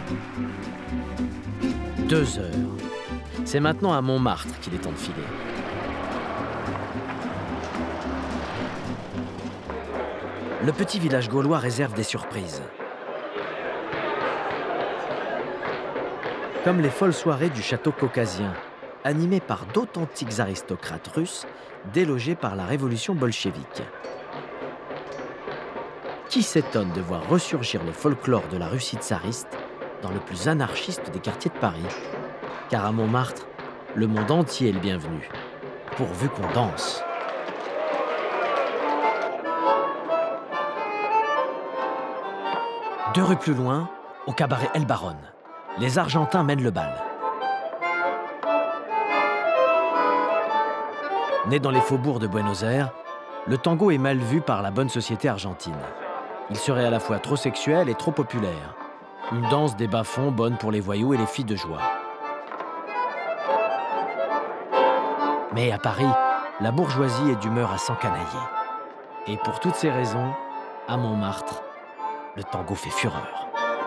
deux heures. C'est maintenant à Montmartre qu'il est temps de filer. Le petit village gaulois réserve des surprises. Comme les folles soirées du château caucasien, animées par d'authentiques aristocrates russes délogés par la révolution bolchevique. Qui s'étonne de voir ressurgir le folklore de la Russie tsariste dans le plus anarchiste des quartiers de Paris? Car à Montmartre, le monde entier est le bienvenu, pourvu qu'on danse. Deux rues plus loin, au cabaret El Baron, les Argentins mènent le bal. Né dans les faubourgs de Buenos Aires, le tango est mal vu par la bonne société argentine. Il serait à la fois trop sexuel et trop populaire. Une danse des bas-fonds bonne pour les voyous et les filles de joie. Mais à Paris, la bourgeoisie est d'humeur à s'encanailler. Et pour toutes ces raisons, à Montmartre, le tango fait fureur.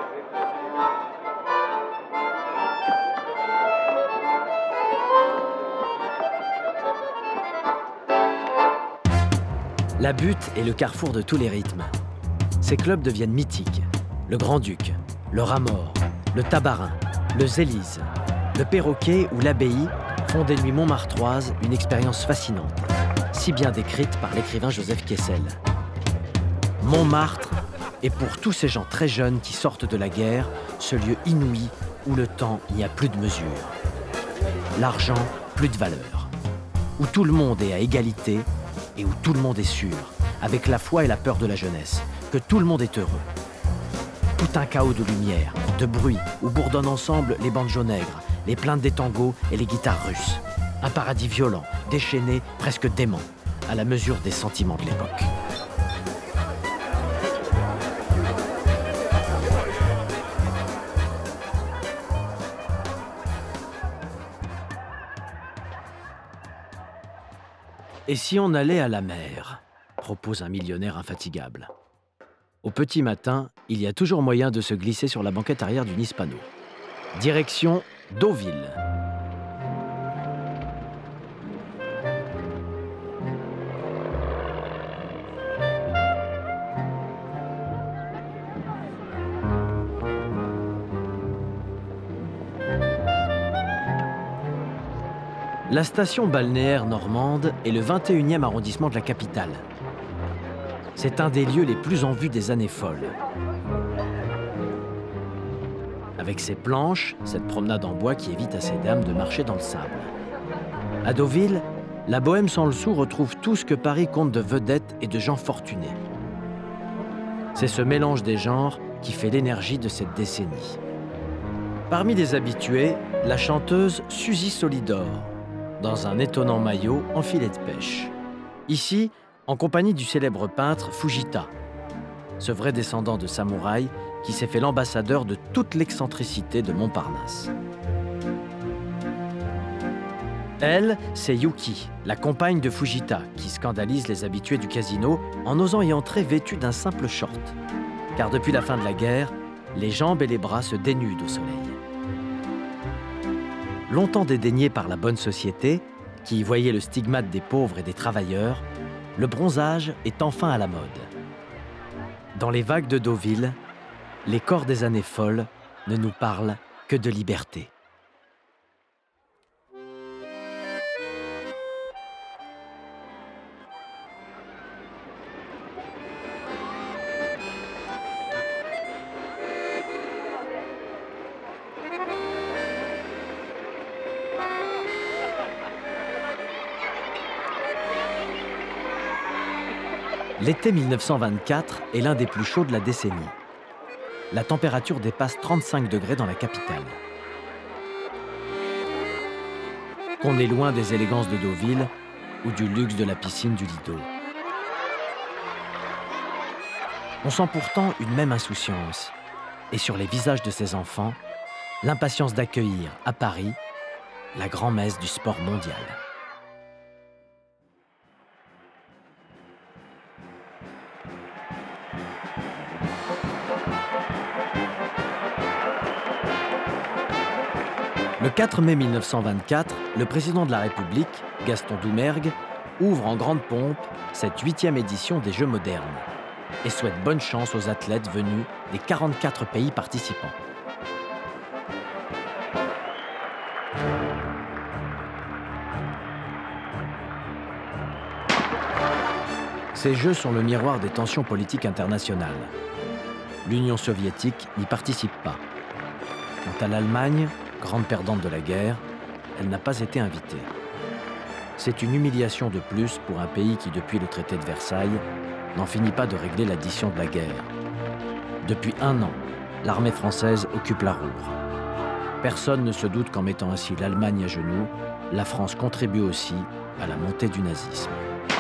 La Butte est le carrefour de tous les rythmes. Ces clubs deviennent mythiques. Le Grand-Duc, le Rat-Mort, le Tabarin, le Zélise, le Perroquet ou l'Abbaye font des nuits montmartroises une expérience fascinante, si bien décrite par l'écrivain Joseph Kessel. Montmartre est pour tous ces gens très jeunes qui sortent de la guerre, ce lieu inouï où le temps n'y a plus de mesure. L'argent, plus de valeur. Où tout le monde est à égalité et où tout le monde est sûr, avec la foi et la peur de la jeunesse, que tout le monde est heureux. Tout un chaos de lumière, de bruit, où bourdonnent ensemble les banjos nègres, les plaintes des tangos et les guitares russes. Un paradis violent, déchaîné, presque dément, à la mesure des sentiments de l'époque. Et si on allait à la mer, propose un millionnaire infatigable. Au petit matin, il y a toujours moyen de se glisser sur la banquette arrière du Hispano. Direction Deauville. La station balnéaire normande est le vingt et unième arrondissement de la capitale. C'est un des lieux les plus en vue des années folles. Avec ses planches, cette promenade en bois qui évite à ces dames de marcher dans le sable. À Deauville, la bohème sans le sou retrouve tout ce que Paris compte de vedettes et de gens fortunés. C'est ce mélange des genres qui fait l'énergie de cette décennie. Parmi les habitués, la chanteuse Suzy Solidor, dans un étonnant maillot en filet de pêche. Ici, en compagnie du célèbre peintre Fujita, ce vrai descendant de samouraï qui s'est fait l'ambassadeur de toute l'excentricité de Montparnasse. Elle, c'est Yuki, la compagne de Fujita, qui scandalise les habitués du casino en osant y entrer vêtue d'un simple short. Car depuis la fin de la guerre, les jambes et les bras se dénudent au soleil. Longtemps dédaigné par la bonne société, qui y voyait le stigmate des pauvres et des travailleurs, le bronzage est enfin à la mode. Dans les vagues de Deauville, les corps des années folles ne nous parlent que de liberté. L'été mille neuf cent vingt-quatre est l'un des plus chauds de la décennie. La température dépasse trente-cinq degrés dans la capitale. Qu'on est loin des élégances de Deauville ou du luxe de la piscine du Lido. On sent pourtant une même insouciance, et sur les visages de ces enfants, l'impatience d'accueillir, à Paris, la grand-messe du sport mondial. Le quatre mai mille neuf cent vingt-quatre, le président de la République, Gaston Doumergue, ouvre en grande pompe cette huitième édition des Jeux modernes et souhaite bonne chance aux athlètes venus des quarante-quatre pays participants. Ces Jeux sont le miroir des tensions politiques internationales. L'Union soviétique n'y participe pas. Quant à l'Allemagne, grande perdante de la guerre, elle n'a pas été invitée. C'est une humiliation de plus pour un pays qui, depuis le traité de Versailles, n'en finit pas de régler l'addition de la guerre. Depuis un an, l'armée française occupe la Ruhr. Personne ne se doute qu'en mettant ainsi l'Allemagne à genoux, la France contribue aussi à la montée du nazisme.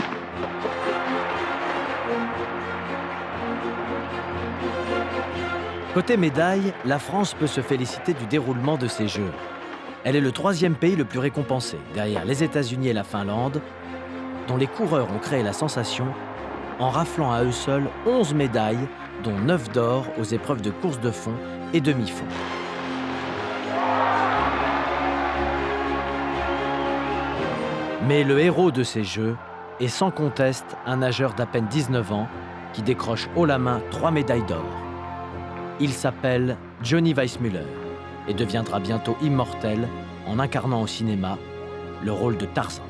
Côté médaille, la France peut se féliciter du déroulement de ces Jeux. Elle est le troisième pays le plus récompensé, derrière les États-Unis et la Finlande, dont les coureurs ont créé la sensation en raflant à eux seuls onze médailles, dont neuf d'or aux épreuves de course de fond et demi-fond. Mais le héros de ces Jeux est sans conteste un nageur d'à peine dix-neuf ans qui décroche haut la main trois médailles d'or. Il s'appelle Johnny Weissmuller et deviendra bientôt immortel en incarnant au cinéma le rôle de Tarzan.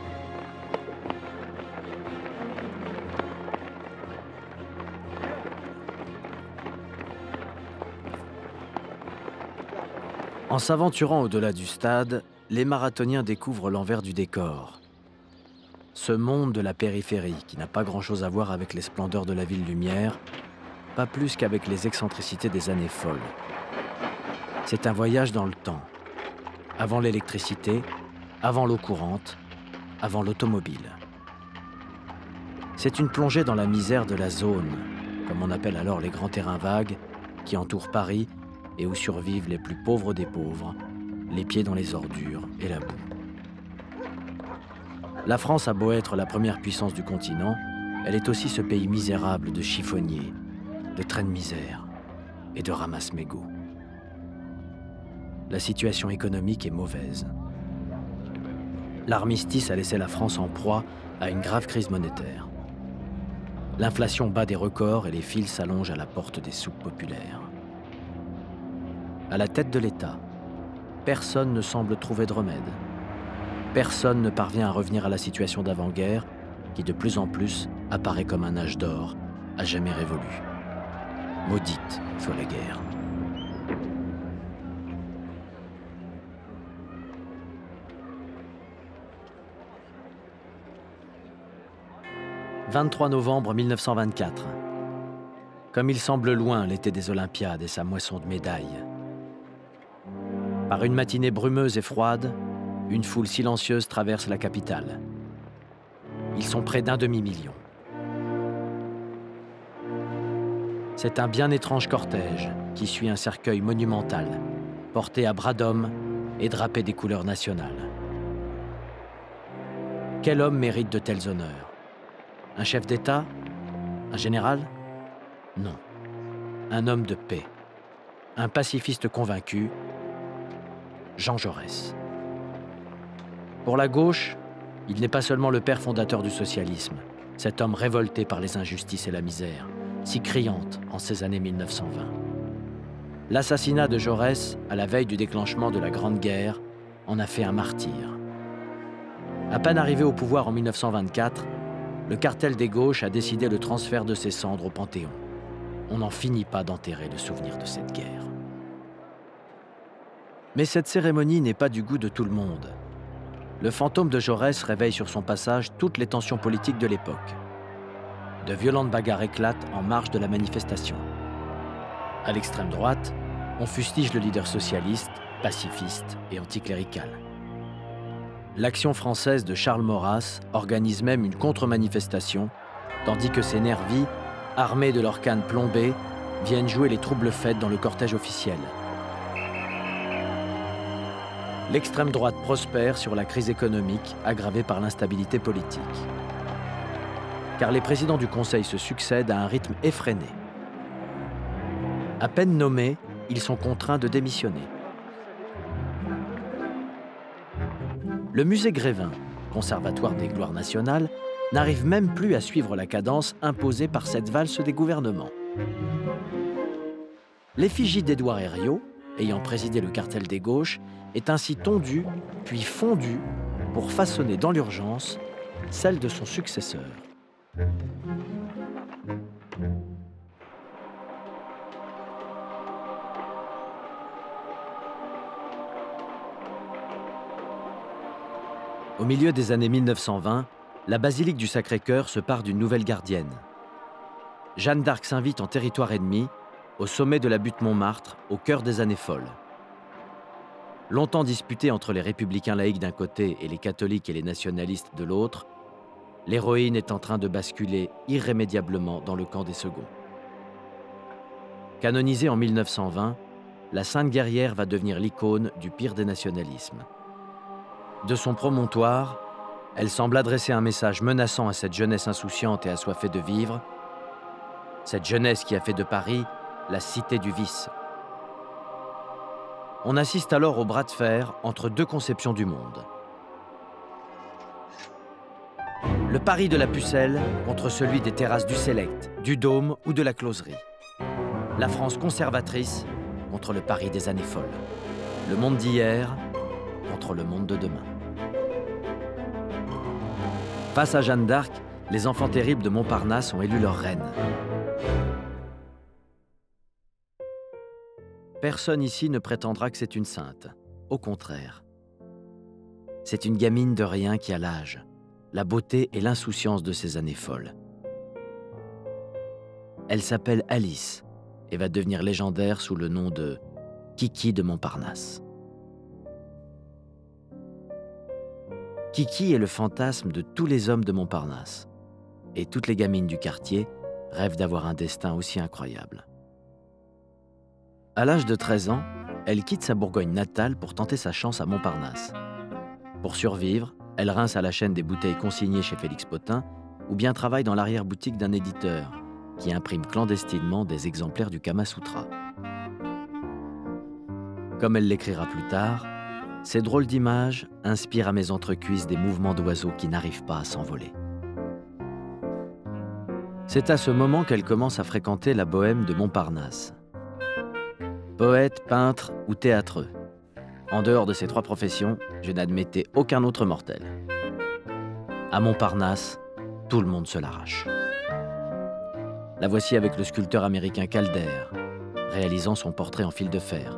En s'aventurant au-delà du stade, les marathoniens découvrent l'envers du décor. Ce monde de la périphérie qui n'a pas grand-chose à voir avec les splendeurs de la ville lumière, pas plus qu'avec les excentricités des années folles. C'est un voyage dans le temps, avant l'électricité, avant l'eau courante, avant l'automobile. C'est une plongée dans la misère de la zone, comme on appelle alors les grands terrains vagues, qui entourent Paris et où survivent les plus pauvres des pauvres, les pieds dans les ordures et la boue. La France a beau être la première puissance du continent, elle est aussi ce pays misérable de chiffonniers, de traînes misère et de ramasse-mégots. La situation économique est mauvaise. L'armistice a laissé la France en proie à une grave crise monétaire. L'inflation bat des records et les fils s'allongent à la porte des soupes populaires. À la tête de l'État, personne ne semble trouver de remède. Personne ne parvient à revenir à la situation d'avant-guerre qui de plus en plus apparaît comme un âge d'or à jamais révolu. Maudite soit la guerre. vingt-trois novembre mille neuf cent vingt-quatre. Comme il semble loin l'été des Olympiades et sa moisson de médailles. Par une matinée brumeuse et froide, une foule silencieuse traverse la capitale. Ils sont près d'un demi-million. C'est un bien étrange cortège qui suit un cercueil monumental, porté à bras d'homme et drapé des couleurs nationales. Quel homme mérite de tels honneurs? Un chef d'État? Un général? Non. Un homme de paix. Un pacifiste convaincu, Jean Jaurès. Pour la gauche, il n'est pas seulement le père fondateur du socialisme, cet homme révolté par les injustices et la misère, si criante en ces années mille neuf cent vingt. L'assassinat de Jaurès, à la veille du déclenchement de la Grande Guerre, en a fait un martyr. À peine arrivé au pouvoir en mille neuf cent vingt-quatre, le cartel des gauches a décidé le transfert de ses cendres au Panthéon. On n'en finit pas d'enterrer le souvenir de cette guerre. Mais cette cérémonie n'est pas du goût de tout le monde. Le fantôme de Jaurès réveille sur son passage toutes les tensions politiques de l'époque. De violentes bagarres éclatent en marge de la manifestation. À l'extrême droite, on fustige le leader socialiste, pacifiste et anticlérical. L'Action française de Charles Maurras organise même une contre-manifestation, tandis que ses nervis, armés de leurs cannes plombées, viennent jouer les troubles fêtes dans le cortège officiel. L'extrême droite prospère sur la crise économique aggravée par l'instabilité politique. Car les présidents du Conseil se succèdent à un rythme effréné. À peine nommés, ils sont contraints de démissionner. Le musée Grévin, conservatoire des gloires nationales, n'arrive même plus à suivre la cadence imposée par cette valse des gouvernements. L'effigie d'Édouard Herriot, ayant présidé le cartel des gauches, est ainsi tondue, puis fondue, pour façonner dans l'urgence celle de son successeur. Au milieu des années mille neuf cent vingt, la basilique du Sacré-Cœur se pare d'une nouvelle gardienne. Jeanne d'Arc s'invite en territoire ennemi, au sommet de la butte Montmartre, au cœur des années folles. Longtemps disputée entre les républicains laïcs d'un côté et les catholiques et les nationalistes de l'autre, l'héroïne est en train de basculer irrémédiablement dans le camp des seconds. Canonisée en mille neuf cent vingt, la Sainte Guerrière va devenir l'icône du pire des nationalismes. De son promontoire, elle semble adresser un message menaçant à cette jeunesse insouciante et assoiffée de vivre, cette jeunesse qui a fait de Paris la cité du vice. On assiste alors au bras de fer entre deux conceptions du monde. Le Paris de la Pucelle contre celui des terrasses du Select, du Dôme ou de la Closerie. La France conservatrice contre le Paris des années folles. Le monde d'hier contre le monde de demain. Face à Jeanne d'Arc, les enfants terribles de Montparnasse ont élu leur reine. Personne ici ne prétendra que c'est une sainte. Au contraire. C'est une gamine de rien qui a l'âge, la beauté et l'insouciance de ces années folles. Elle s'appelle Alice et va devenir légendaire sous le nom de Kiki de Montparnasse. Kiki est le fantasme de tous les hommes de Montparnasse. Et toutes les gamines du quartier rêvent d'avoir un destin aussi incroyable. À l'âge de treize ans, elle quitte sa Bourgogne natale pour tenter sa chance à Montparnasse. Pour survivre, elle rince à la chaîne des bouteilles consignées chez Félix Potin ou bien travaille dans l'arrière-boutique d'un éditeur qui imprime clandestinement des exemplaires du Kama Sutra. Comme elle l'écrira plus tard, ces drôles d'images inspirent à mes entrecuisses des mouvements d'oiseaux qui n'arrivent pas à s'envoler. C'est à ce moment qu'elle commence à fréquenter la bohème de Montparnasse. Poète, peintre ou théâtreux. En dehors de ces trois professions, je n'admettais aucun autre mortel. À Montparnasse, tout le monde se l'arrache. La voici avec le sculpteur américain Calder, réalisant son portrait en fil de fer.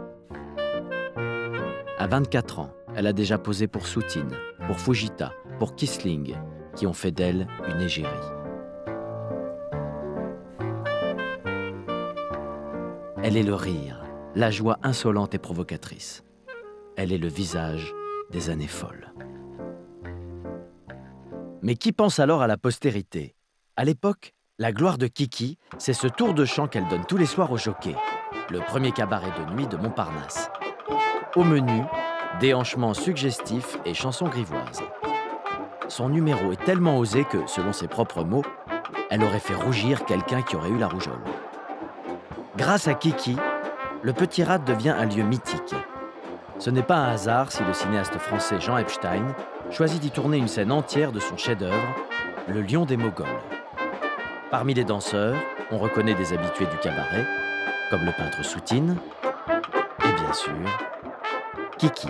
À vingt-quatre ans, elle a déjà posé pour Soutine, pour Fujita, pour Kissling, qui ont fait d'elle une égérie. Elle est le rire, la joie insolente et provocatrice. Elle est le visage des années folles. Mais qui pense alors à la postérité? À l'époque, la gloire de Kiki, c'est ce tour de chant qu'elle donne tous les soirs au Jockey, le premier cabaret de nuit de Montparnasse. Au menu, déhanchements suggestifs et chansons grivoises. Son numéro est tellement osé que, selon ses propres mots, elle aurait fait rougir quelqu'un qui aurait eu la rougeole. Grâce à Kiki, le Petit Rat devient un lieu mythique. Ce n'est pas un hasard si le cinéaste français Jean Epstein choisit d'y tourner une scène entière de son chef-d'œuvre, Le Lion des Mogols. Parmi les danseurs, on reconnaît des habitués du cabaret, comme le peintre Soutine, et bien sûr, Kiki.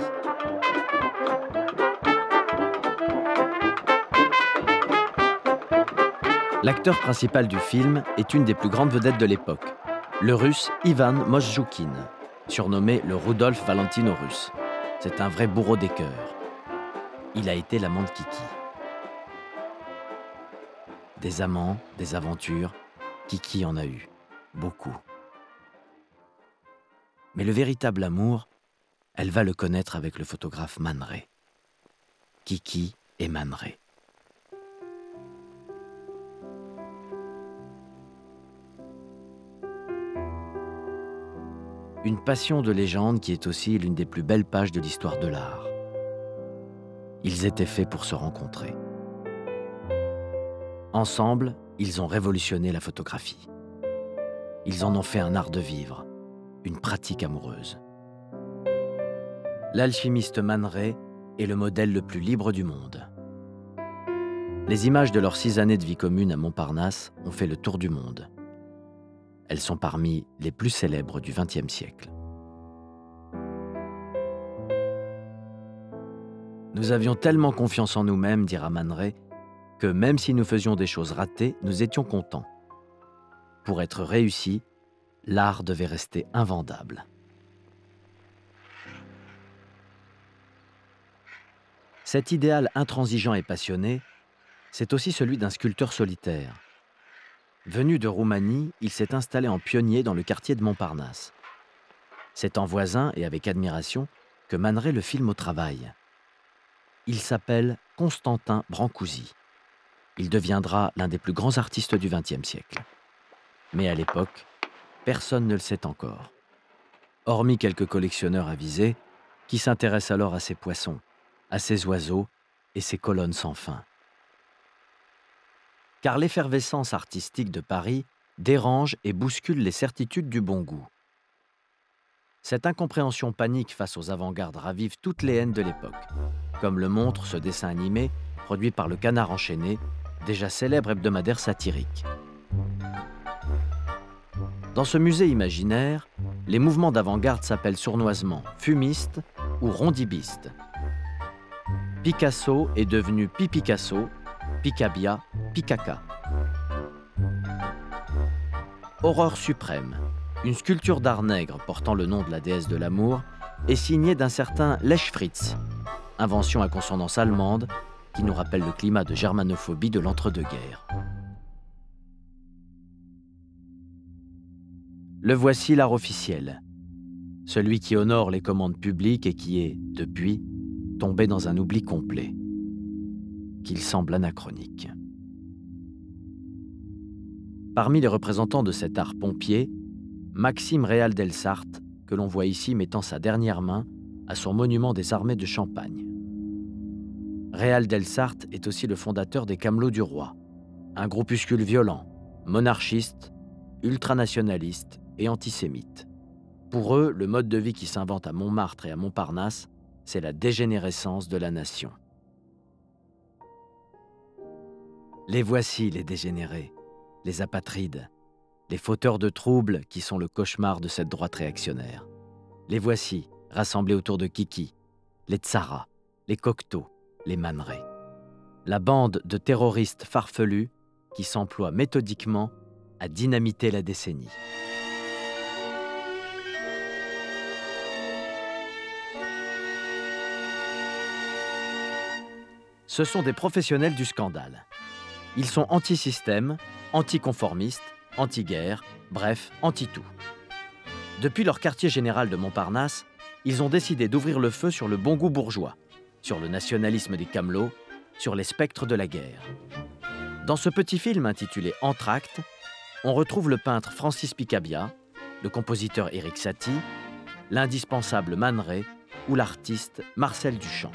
L'acteur principal du film est une des plus grandes vedettes de l'époque, le russe Ivan Mosjoukine, surnommé le Rudolf Valentino russe. C'est un vrai bourreau des cœurs. Il a été l'amant de Kiki. des amants, des aventures, Kiki en a eu, beaucoup. Mais le véritable amour, elle va le connaître avec le photographe Man Ray. Kiki et Man Ray. Une passion de légende qui est aussi l'une des plus belles pages de l'histoire de l'art. Ils étaient faits pour se rencontrer. Ensemble, ils ont révolutionné la photographie. Ils en ont fait un art de vivre, une pratique amoureuse. L'alchimiste Man Ray est le modèle le plus libre du monde. Les images de leurs six années de vie commune à Montparnasse ont fait le tour du monde. Elles sont parmi les plus célèbres du vingtième siècle. Nous avions tellement confiance en nous-mêmes, dira Man Ray, que même si nous faisions des choses ratées, nous étions contents. Pour être réussi, l'art devait rester invendable. Cet idéal intransigeant et passionné, c'est aussi celui d'un sculpteur solitaire. Venu de Roumanie, il s'est installé en pionnier dans le quartier de Montparnasse. C'est en voisin et avec admiration que Man Ray le filme au travail. Il s'appelle Constantin Brancusi. Il deviendra l'un des plus grands artistes du vingtième siècle. Mais à l'époque, personne ne le sait encore. Hormis quelques collectionneurs avisés qui s'intéressent alors à ces poissons, à ces oiseaux et ces colonnes sans fin. Car l'effervescence artistique de Paris dérange et bouscule les certitudes du bon goût. Cette incompréhension panique face aux avant-gardes ravive toutes les haines de l'époque, comme le montre ce dessin animé produit par le Canard enchaîné, déjà célèbre hebdomadaire satirique. Dans ce musée imaginaire, les mouvements d'avant-garde s'appellent sournoisement fumistes ou rondibistes. Picasso est devenu Pipicasso, Picabia, Picaca. Horreur suprême, une sculpture d'art nègre portant le nom de la déesse de l'amour, est signée d'un certain Lech Fritz, invention à consonance allemande qui nous rappelle le climat de germanophobie de l'entre-deux-guerres. Le voici l'art officiel, celui qui honore les commandes publiques et qui est, depuis, tombé dans un oubli complet, qu'il semble anachronique. Parmi les représentants de cet art pompier, Maxime Réal-Delsarte, que l'on voit ici mettant sa dernière main à son monument des armées de Champagne. Réal-Delsarte est aussi le fondateur des Camelots du Roi, un groupuscule violent, monarchiste, ultranationaliste et antisémite. Pour eux, le mode de vie qui s'invente à Montmartre et à Montparnasse, c'est la dégénérescence de la nation. Les voici, les dégénérés, les apatrides, les fauteurs de troubles qui sont le cauchemar de cette droite réactionnaire. Les voici, rassemblés autour de Kiki, les Tsaras, les Cocteau, les Man Ray. La bande de terroristes farfelus qui s'emploient méthodiquement à dynamiter la décennie. Ce sont des professionnels du scandale. Ils sont anti-système, anticonformistes, anti-guerre, bref, anti-tout. Depuis leur quartier général de Montparnasse, ils ont décidé d'ouvrir le feu sur le bon goût bourgeois, sur le nationalisme des Camelots, sur les spectres de la guerre. Dans ce petit film intitulé Entr'acte, on retrouve le peintre Francis Picabia, le compositeur Éric Satie, l'indispensable Man Ray ou l'artiste Marcel Duchamp.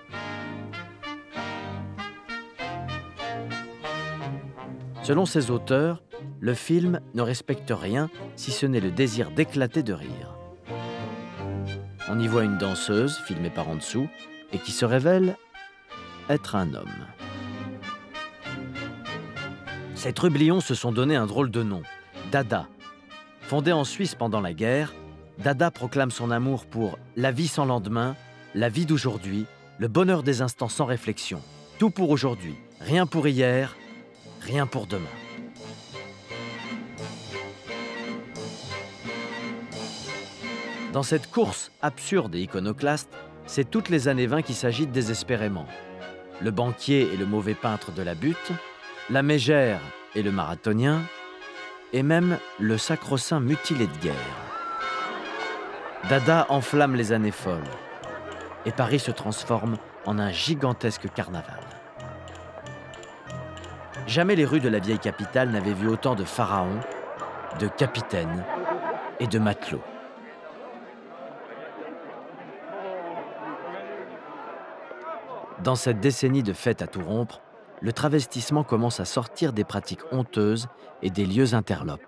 Selon ces auteurs, le film ne respecte rien si ce n'est le désir d'éclater de rire. On y voit une danseuse, filmée par en dessous, et qui se révèle être un homme. Ces trublions se sont donné un drôle de nom, Dada. Fondé en Suisse pendant la guerre, Dada proclame son amour pour la vie sans lendemain, la vie d'aujourd'hui, le bonheur des instants sans réflexion. Tout pour aujourd'hui, rien pour hier, rien pour demain. Dans cette course absurde et iconoclaste, c'est toutes les années vingt qui s'agitent désespérément. Le banquier et le mauvais peintre de la butte, la mégère et le marathonien, et même le sacro-saint mutilé de guerre. Dada enflamme les années folles, et Paris se transforme en un gigantesque carnaval. Jamais les rues de la vieille capitale n'avaient vu autant de pharaons, de capitaines et de matelots. Dans cette décennie de fêtes à tout rompre, le travestissement commence à sortir des pratiques honteuses et des lieux interlopes.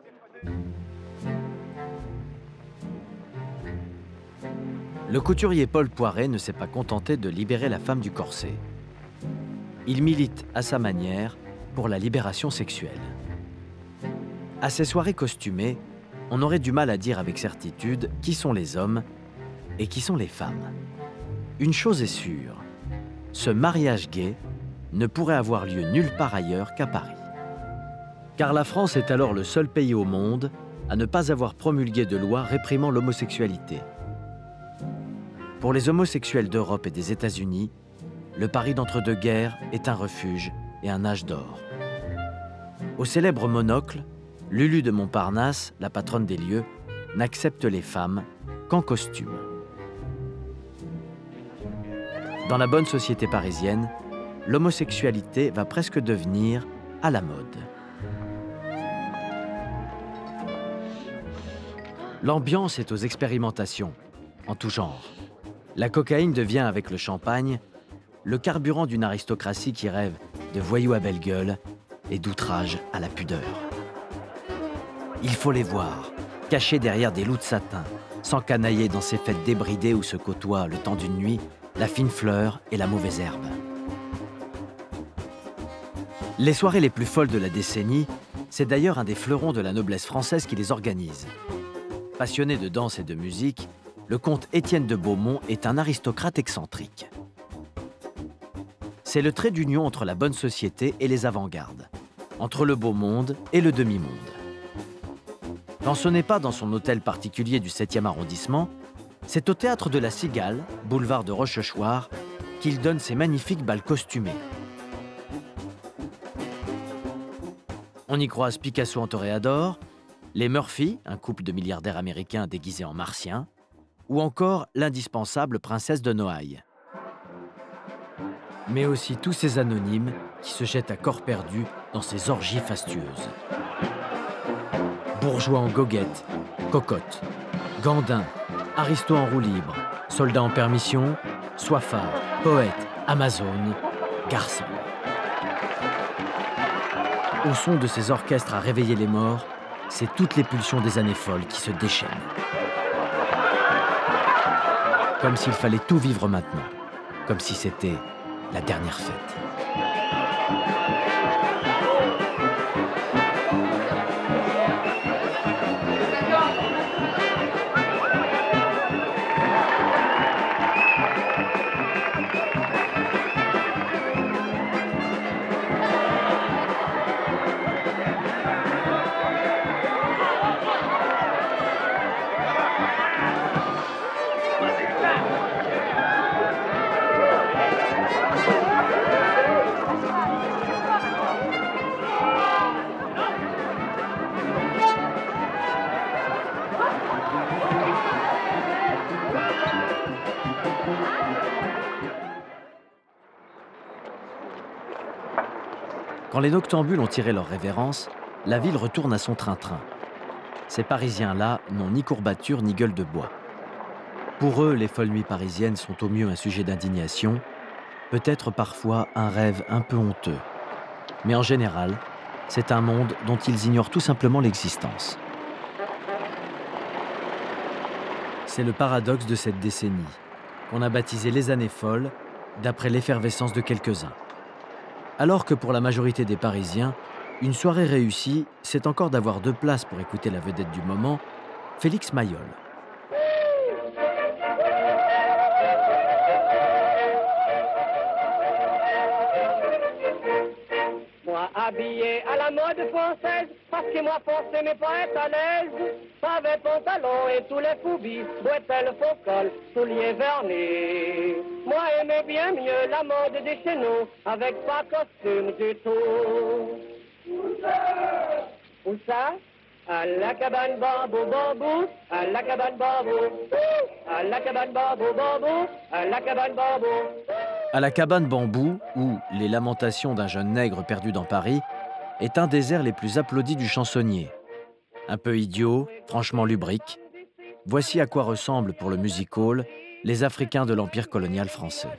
Le couturier Paul Poiret ne s'est pas contenté de libérer la femme du corset. Il milite à sa manière pour la libération sexuelle. À ces soirées costumées, on aurait du mal à dire avec certitude qui sont les hommes et qui sont les femmes. Une chose est sûre, ce mariage gay ne pourrait avoir lieu nulle part ailleurs qu'à Paris. Car la France est alors le seul pays au monde à ne pas avoir promulgué de loi réprimant l'homosexualité. Pour les homosexuels d'Europe et des États-Unis, le Paris d'entre-deux-guerres est un refuge et un âge d'or. Au célèbre Monocle, Lulu de Montparnasse, la patronne des lieux, n'accepte les femmes qu'en costume. Dans la bonne société parisienne, l'homosexualité va presque devenir à la mode. L'ambiance est aux expérimentations, en tout genre. La cocaïne devient, avec le champagne, le carburant d'une aristocratie qui rêve de voyous à belle gueule et d'outrage à la pudeur. Il faut les voir, cachés derrière des loups de satin, s'encanailler dans ces fêtes débridées où se côtoient, le temps d'une nuit, la fine fleur et la mauvaise herbe. Les soirées les plus folles de la décennie, c'est d'ailleurs un des fleurons de la noblesse française qui les organise. Passionné de danse et de musique, le comte Étienne de Beaumont est un aristocrate excentrique. C'est le trait d'union entre la bonne société et les avant-gardes, entre le beau monde et le demi-monde. Quand ce n'est pas dans son hôtel particulier du septième arrondissement, c'est au théâtre de la Cigale, boulevard de Rochechouart, qu'il donne ses magnifiques bals costumés. On y croise Picasso en toréador, les Murphy, un couple de milliardaires américains déguisés en martiens, ou encore l'indispensable princesse de Noailles. Mais aussi tous ces anonymes qui se jettent à corps perdu dans ces orgies fastueuses. Bourgeois en goguette, cocotte, gandins, aristos en roue libre, soldats en permission, soifards, poètes, amazones, garçons. Au son de ces orchestres à réveiller les morts, c'est toutes les pulsions des années folles qui se déchaînent. Comme s'il fallait tout vivre maintenant, comme si c'était la dernière fête. Quand les noctambules ont tiré leur révérence, la ville retourne à son train-train. Ces Parisiens-là n'ont ni courbature ni gueule de bois. Pour eux, les folles nuits parisiennes sont au mieux un sujet d'indignation, peut-être parfois un rêve un peu honteux. Mais en général, c'est un monde dont ils ignorent tout simplement l'existence. C'est le paradoxe de cette décennie, qu'on a baptisé les années folles, d'après l'effervescence de quelques-uns. Alors que pour la majorité des Parisiens, une soirée réussie, c'est encore d'avoir deux places pour écouter la vedette du moment, Félix Mayol. Moi habillé à la mode française, parce que moi penser mais pas être à l'aise. pavé pantalon et tous les foubis, bretelles, faux col, souliers vernis. Moi aimais bien mieux la mode des chéneaux, avec pas costume du tout. Où ça? Où ça? À la cabane bambou bambou, à la cabane bambou, à la cabane bambou bambou, à la cabane bambou. À la cabane bambou, ou Les lamentations d'un jeune nègre perdu dans Paris, est un des airs les plus applaudis du chansonnier. Un peu idiot, franchement lubrique, voici à quoi ressemblent pour le music hall les Africains de l'Empire colonial français.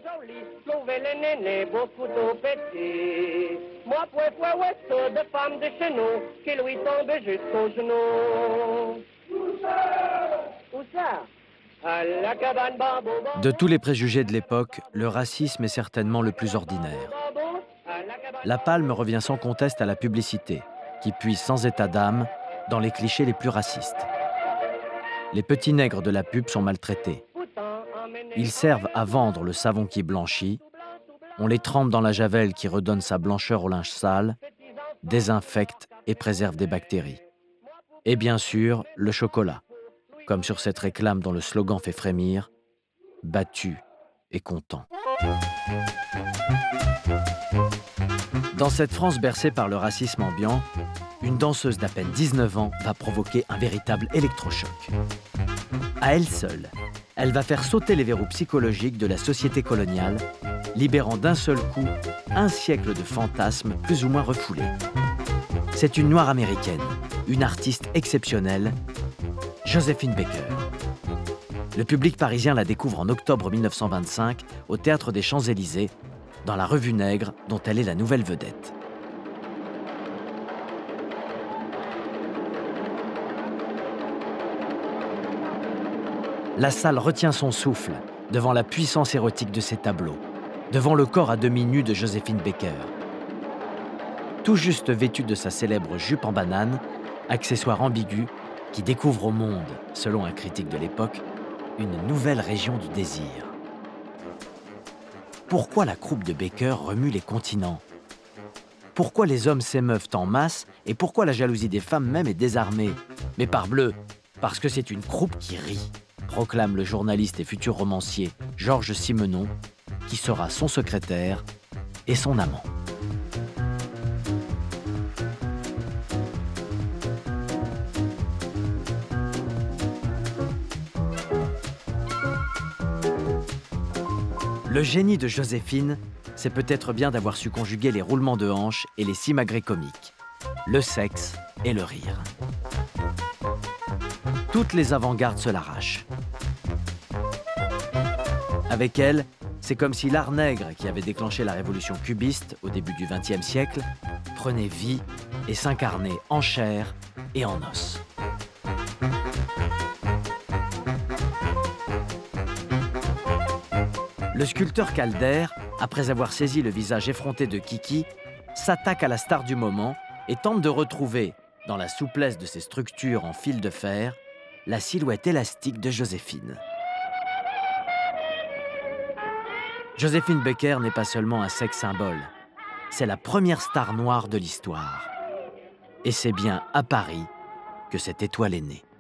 Moi, pouet, pouet, ouest de femmes de chez nous, qui lui tombent jusqu'aux genoux. Où ça? Où ça? À la cabane bambou. De tous les préjugés de l'époque, le racisme est certainement le plus ordinaire. La palme revient sans conteste à la publicité, qui puise sans état d'âme dans les clichés les plus racistes. Les petits nègres de la pub sont maltraités. Ils servent à vendre le savon qui blanchit. On les trempe dans la javel qui redonne sa blancheur au linge sale, désinfecte et préserve des bactéries. Et bien sûr, le chocolat, comme sur cette réclame dont le slogan fait frémir, « Battu et content ». Dans cette France bercée par le racisme ambiant, une danseuse d'à peine dix-neuf ans va provoquer un véritable électrochoc. À elle seule, elle va faire sauter les verrous psychologiques de la société coloniale, libérant d'un seul coup un siècle de fantasmes plus ou moins refoulés. C'est une Noire américaine, une artiste exceptionnelle, Joséphine Baker. Le public parisien la découvre en octobre mille neuf cent vingt-cinq au Théâtre des Champs-Élysées, dans la Revue Nègre dont elle est la nouvelle vedette. La salle retient son souffle devant la puissance érotique de ses tableaux, devant le corps à demi nu de Joséphine Baker. Tout juste vêtue de sa célèbre jupe en banane, accessoire ambigu qui découvre au monde, selon un critique de l'époque, une nouvelle région du désir. Pourquoi la croupe de Baker remue les continents? Pourquoi les hommes s'émeuvent en masse et pourquoi la jalousie des femmes même est désarmée? Mais parbleu, parce que c'est une croupe qui rit, proclame le journaliste et futur romancier Georges Simenon, qui sera son secrétaire et son amant. Le génie de Joséphine, c'est peut-être bien d'avoir su conjuguer les roulements de hanches et les simagrées comiques, le sexe et le rire. Toutes les avant-gardes se l'arrachent. Avec elle, c'est comme si l'art nègre, qui avait déclenché la révolution cubiste au début du vingtième siècle, prenait vie et s'incarnait en chair et en os. Le sculpteur Calder, après avoir saisi le visage effronté de Kiki, s'attaque à la star du moment et tente de retrouver, dans la souplesse de ses structures en fil de fer, la silhouette élastique de Joséphine. Joséphine Baker n'est pas seulement un sex symbole, c'est la première star noire de l'histoire. Et c'est bien à Paris que cette étoile est née.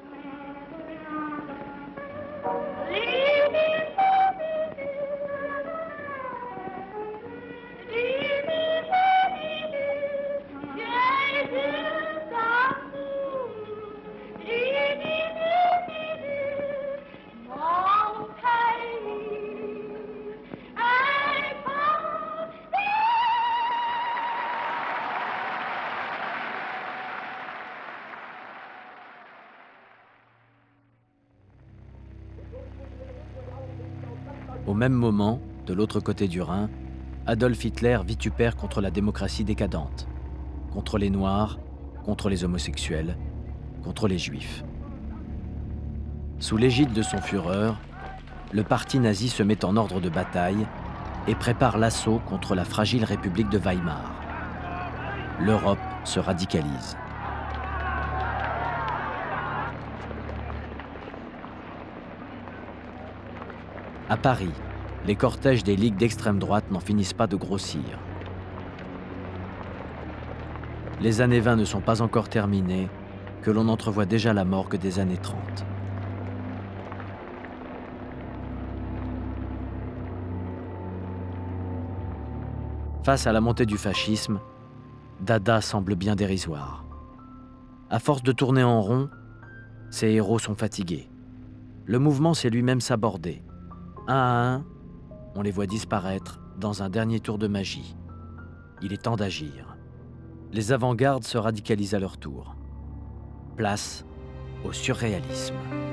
Au même moment, de l'autre côté du Rhin, Adolf Hitler vitupère contre la démocratie décadente, contre les Noirs, contre les homosexuels, contre les Juifs. Sous l'égide de son Führer, le parti nazi se met en ordre de bataille et prépare l'assaut contre la fragile République de Weimar. L'Europe se radicalise. À Paris, les cortèges des ligues d'extrême droite n'en finissent pas de grossir. Les années vingt ne sont pas encore terminées que l'on entrevoit déjà la morgue des années trente. Face à la montée du fascisme, Dada semble bien dérisoire. À force de tourner en rond, ses héros sont fatigués. Le mouvement sait lui-même s'aborder. Un à un, on les voit disparaître dans un dernier tour de magie. Il est temps d'agir. Les avant-gardes se radicalisent à leur tour. Place au surréalisme.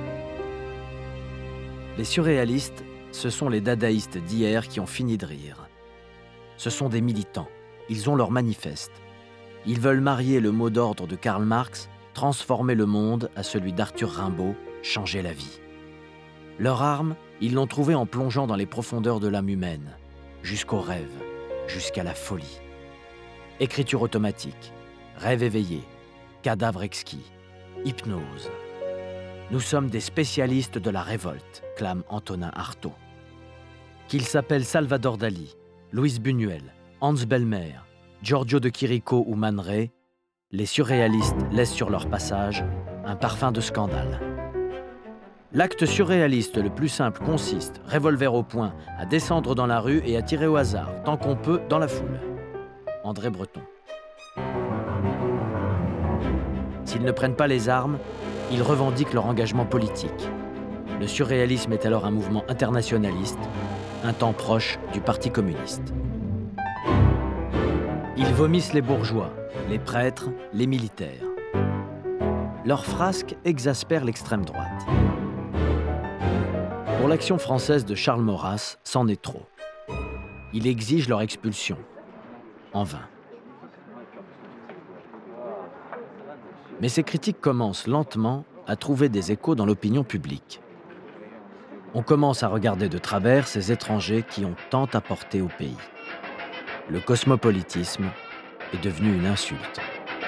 Les surréalistes, ce sont les dadaïstes d'hier qui ont fini de rire. Ce sont des militants. Ils ont leur manifeste. Ils veulent marier le mot d'ordre de Karl Marx, transformer le monde à celui d'Arthur Rimbaud, changer la vie. Leur arme, ils l'ont trouvée en plongeant dans les profondeurs de l'âme humaine, jusqu'au rêve, jusqu'à la folie. Écriture automatique, rêve éveillé, cadavre exquis, hypnose. Nous sommes des spécialistes de la révolte, clame Antonin Artaud. Qu'ils s'appellent Salvador Dali, Luis Buñuel, Hans Bellmer, Giorgio de Chirico ou Man Ray, les surréalistes laissent sur leur passage un parfum de scandale. L'acte surréaliste le plus simple consiste, revolver au poing, à descendre dans la rue et à tirer au hasard, tant qu'on peut, dans la foule. André Breton. S'ils ne prennent pas les armes, ils revendiquent leur engagement politique. Le surréalisme est alors un mouvement internationaliste, un temps proche du Parti communiste. Ils vomissent les bourgeois, les prêtres, les militaires. Leurs frasques exaspèrent l'extrême droite. Pour l'Action française de Charles Maurras, c'en est trop. Il exige leur expulsion. En vain. Mais ces critiques commencent lentement à trouver des échos dans l'opinion publique. On commence à regarder de travers ces étrangers qui ont tant apporté au pays. Le cosmopolitisme est devenu une insulte.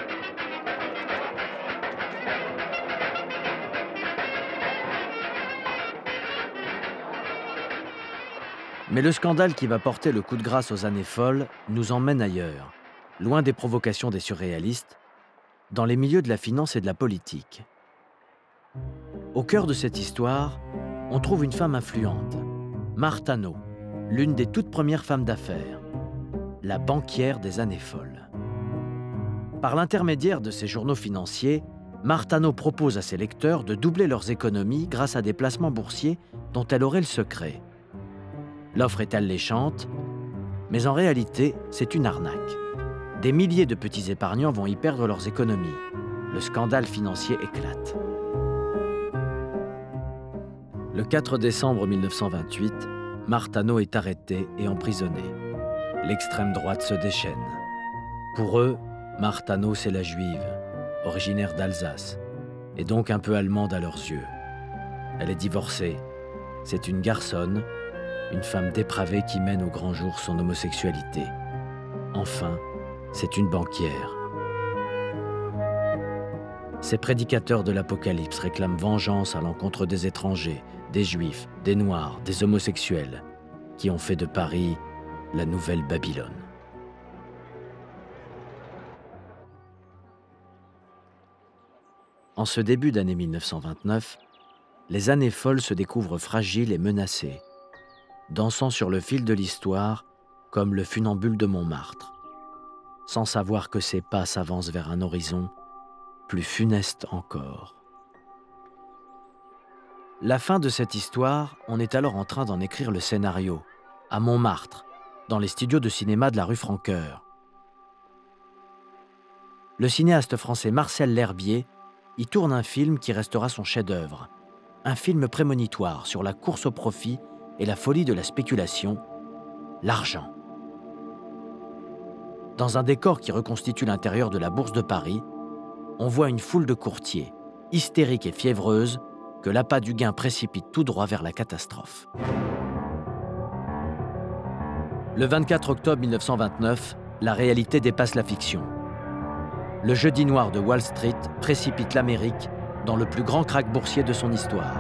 Mais le scandale qui va porter le coup de grâce aux années folles nous emmène ailleurs, loin des provocations des surréalistes, dans les milieux de la finance et de la politique. Au cœur de cette histoire, on trouve une femme influente, Marthe Hannot, l'une des toutes premières femmes d'affaires, la banquière des années folles. Par l'intermédiaire de ses journaux financiers, Marthe Hannot propose à ses lecteurs de doubler leurs économies grâce à des placements boursiers dont elle aurait le secret. L'offre est alléchante, mais en réalité, c'est une arnaque. Des milliers de petits épargnants vont y perdre leurs économies. Le scandale financier éclate. Le quatre décembre mille neuf cent vingt-huit, Marthe Hannot est arrêtée et emprisonnée. L'extrême droite se déchaîne. Pour eux, Marthe Hannot, c'est la juive, originaire d'Alsace, et donc un peu allemande à leurs yeux. Elle est divorcée. C'est une garçonne, une femme dépravée qui mène au grand jour son homosexualité. Enfin, c'est une banquière. Ces prédicateurs de l'Apocalypse réclament vengeance à l'encontre des étrangers, des juifs, des noirs, des homosexuels, qui ont fait de Paris la nouvelle Babylone. En ce début d'année mille neuf cent vingt-neuf, les années folles se découvrent fragiles et menacées, dansant sur le fil de l'histoire comme le funambule de Montmartre, sans savoir que ses pas s'avancent vers un horizon plus funeste encore. La fin de cette histoire, on est alors en train d'en écrire le scénario, à Montmartre, dans les studios de cinéma de la rue Francoeur. Le cinéaste français Marcel L'Herbier y tourne un film qui restera son chef-d'œuvre, un film prémonitoire sur la course au profit et la folie de la spéculation, l'argent. Dans un décor qui reconstitue l'intérieur de la Bourse de Paris, on voit une foule de courtiers, hystériques et fiévreuses, que l'appât du gain précipite tout droit vers la catastrophe. Le vingt-quatre octobre mille neuf cent vingt-neuf, la réalité dépasse la fiction. Le jeudi noir de Wall Street précipite l'Amérique dans le plus grand krach boursier de son histoire.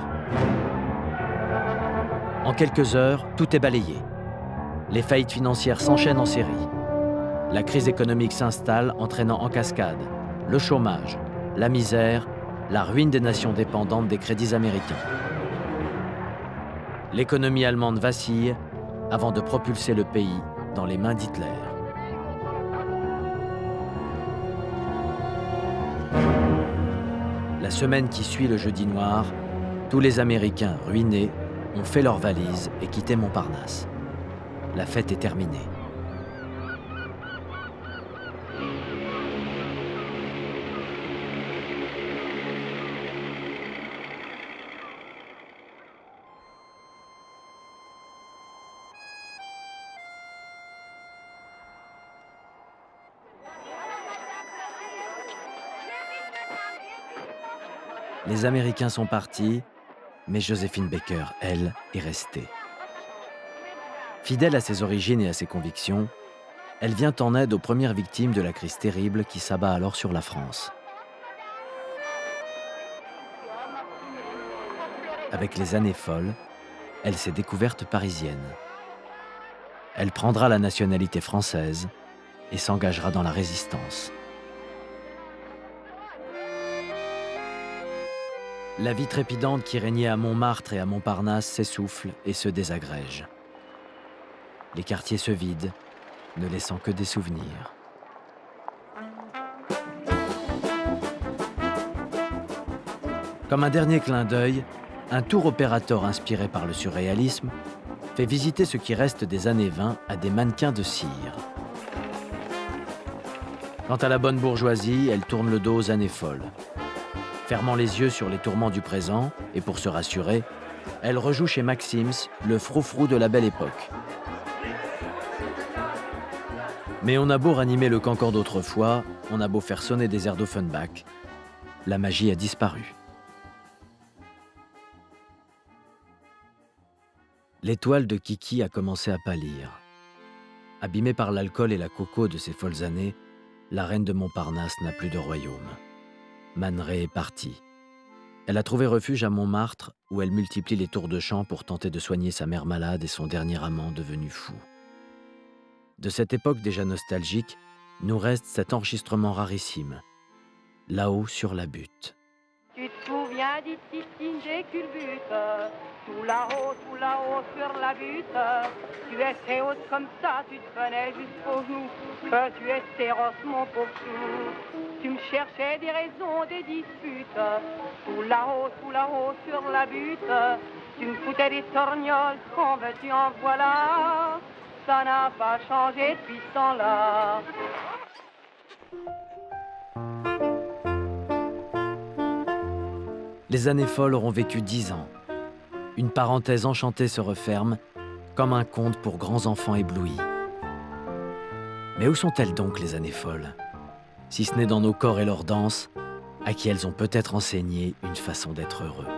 En quelques heures, tout est balayé. Les faillites financières s'enchaînent en série. La crise économique s'installe, entraînant en cascade le chômage, la misère la ruine des nations dépendantes des crédits américains. L'économie allemande vacille avant de propulser le pays dans les mains d'Hitler. La semaine qui suit le Jeudi noir, tous les Américains ruinés ont fait leurs valises et quitté Montparnasse. La fête est terminée. Les Américains sont partis, mais Joséphine Baker, elle, est restée. Fidèle à ses origines et à ses convictions, elle vient en aide aux premières victimes de la crise terrible qui s'abat alors sur la France. Avec les années folles, elle s'est découverte parisienne. Elle prendra la nationalité française et s'engagera dans la résistance. La vie trépidante qui régnait à Montmartre et à Montparnasse s'essouffle et se désagrège. Les quartiers se vident, ne laissant que des souvenirs. Comme un dernier clin d'œil, un tour opérateur inspiré par le surréalisme fait visiter ce qui reste des années vingt à des mannequins de cire. Quant à la bonne bourgeoisie, elle tourne le dos aux années folles. Fermant les yeux sur les tourments du présent, et pour se rassurer, elle rejoue chez Maxims le froufrou de la belle époque. Mais on a beau ranimer le cancan d'autrefois, on a beau faire sonner des airs d'Offenbach, la magie a disparu. L'étoile de Kiki a commencé à pâlir. Abîmée par l'alcool et la coco de ses folles années, la reine de Montparnasse n'a plus de royaume. Man Ray est partie. Elle a trouvé refuge à Montmartre, où elle multiplie les tours de chant pour tenter de soigner sa mère malade et son dernier amant devenu fou. De cette époque déjà nostalgique, nous reste cet enregistrement rarissime, Là-haut sur la butte. Tu te souviens d'ici, des culbutes, tout là-haut, tout là-haut sur la butte. Tu étais haute comme ça, tu te prenais jusqu'aux genoux, que tu es féroce, mon pauvre chou. Tu me cherchais des raisons, des disputes, tout là-haut, tout là-haut sur la butte. Tu me foutais des torgnoles, qu'en veux-tu, en voilà. Ça n'a pas changé depuis ce temps-là. Les années folles auront vécu dix ans. Une parenthèse enchantée se referme, comme un conte pour grands enfants éblouis. Mais où sont-elles donc, les années folles? Si ce n'est dans nos corps et leurs danses, à qui elles ont peut-être enseigné une façon d'être heureux.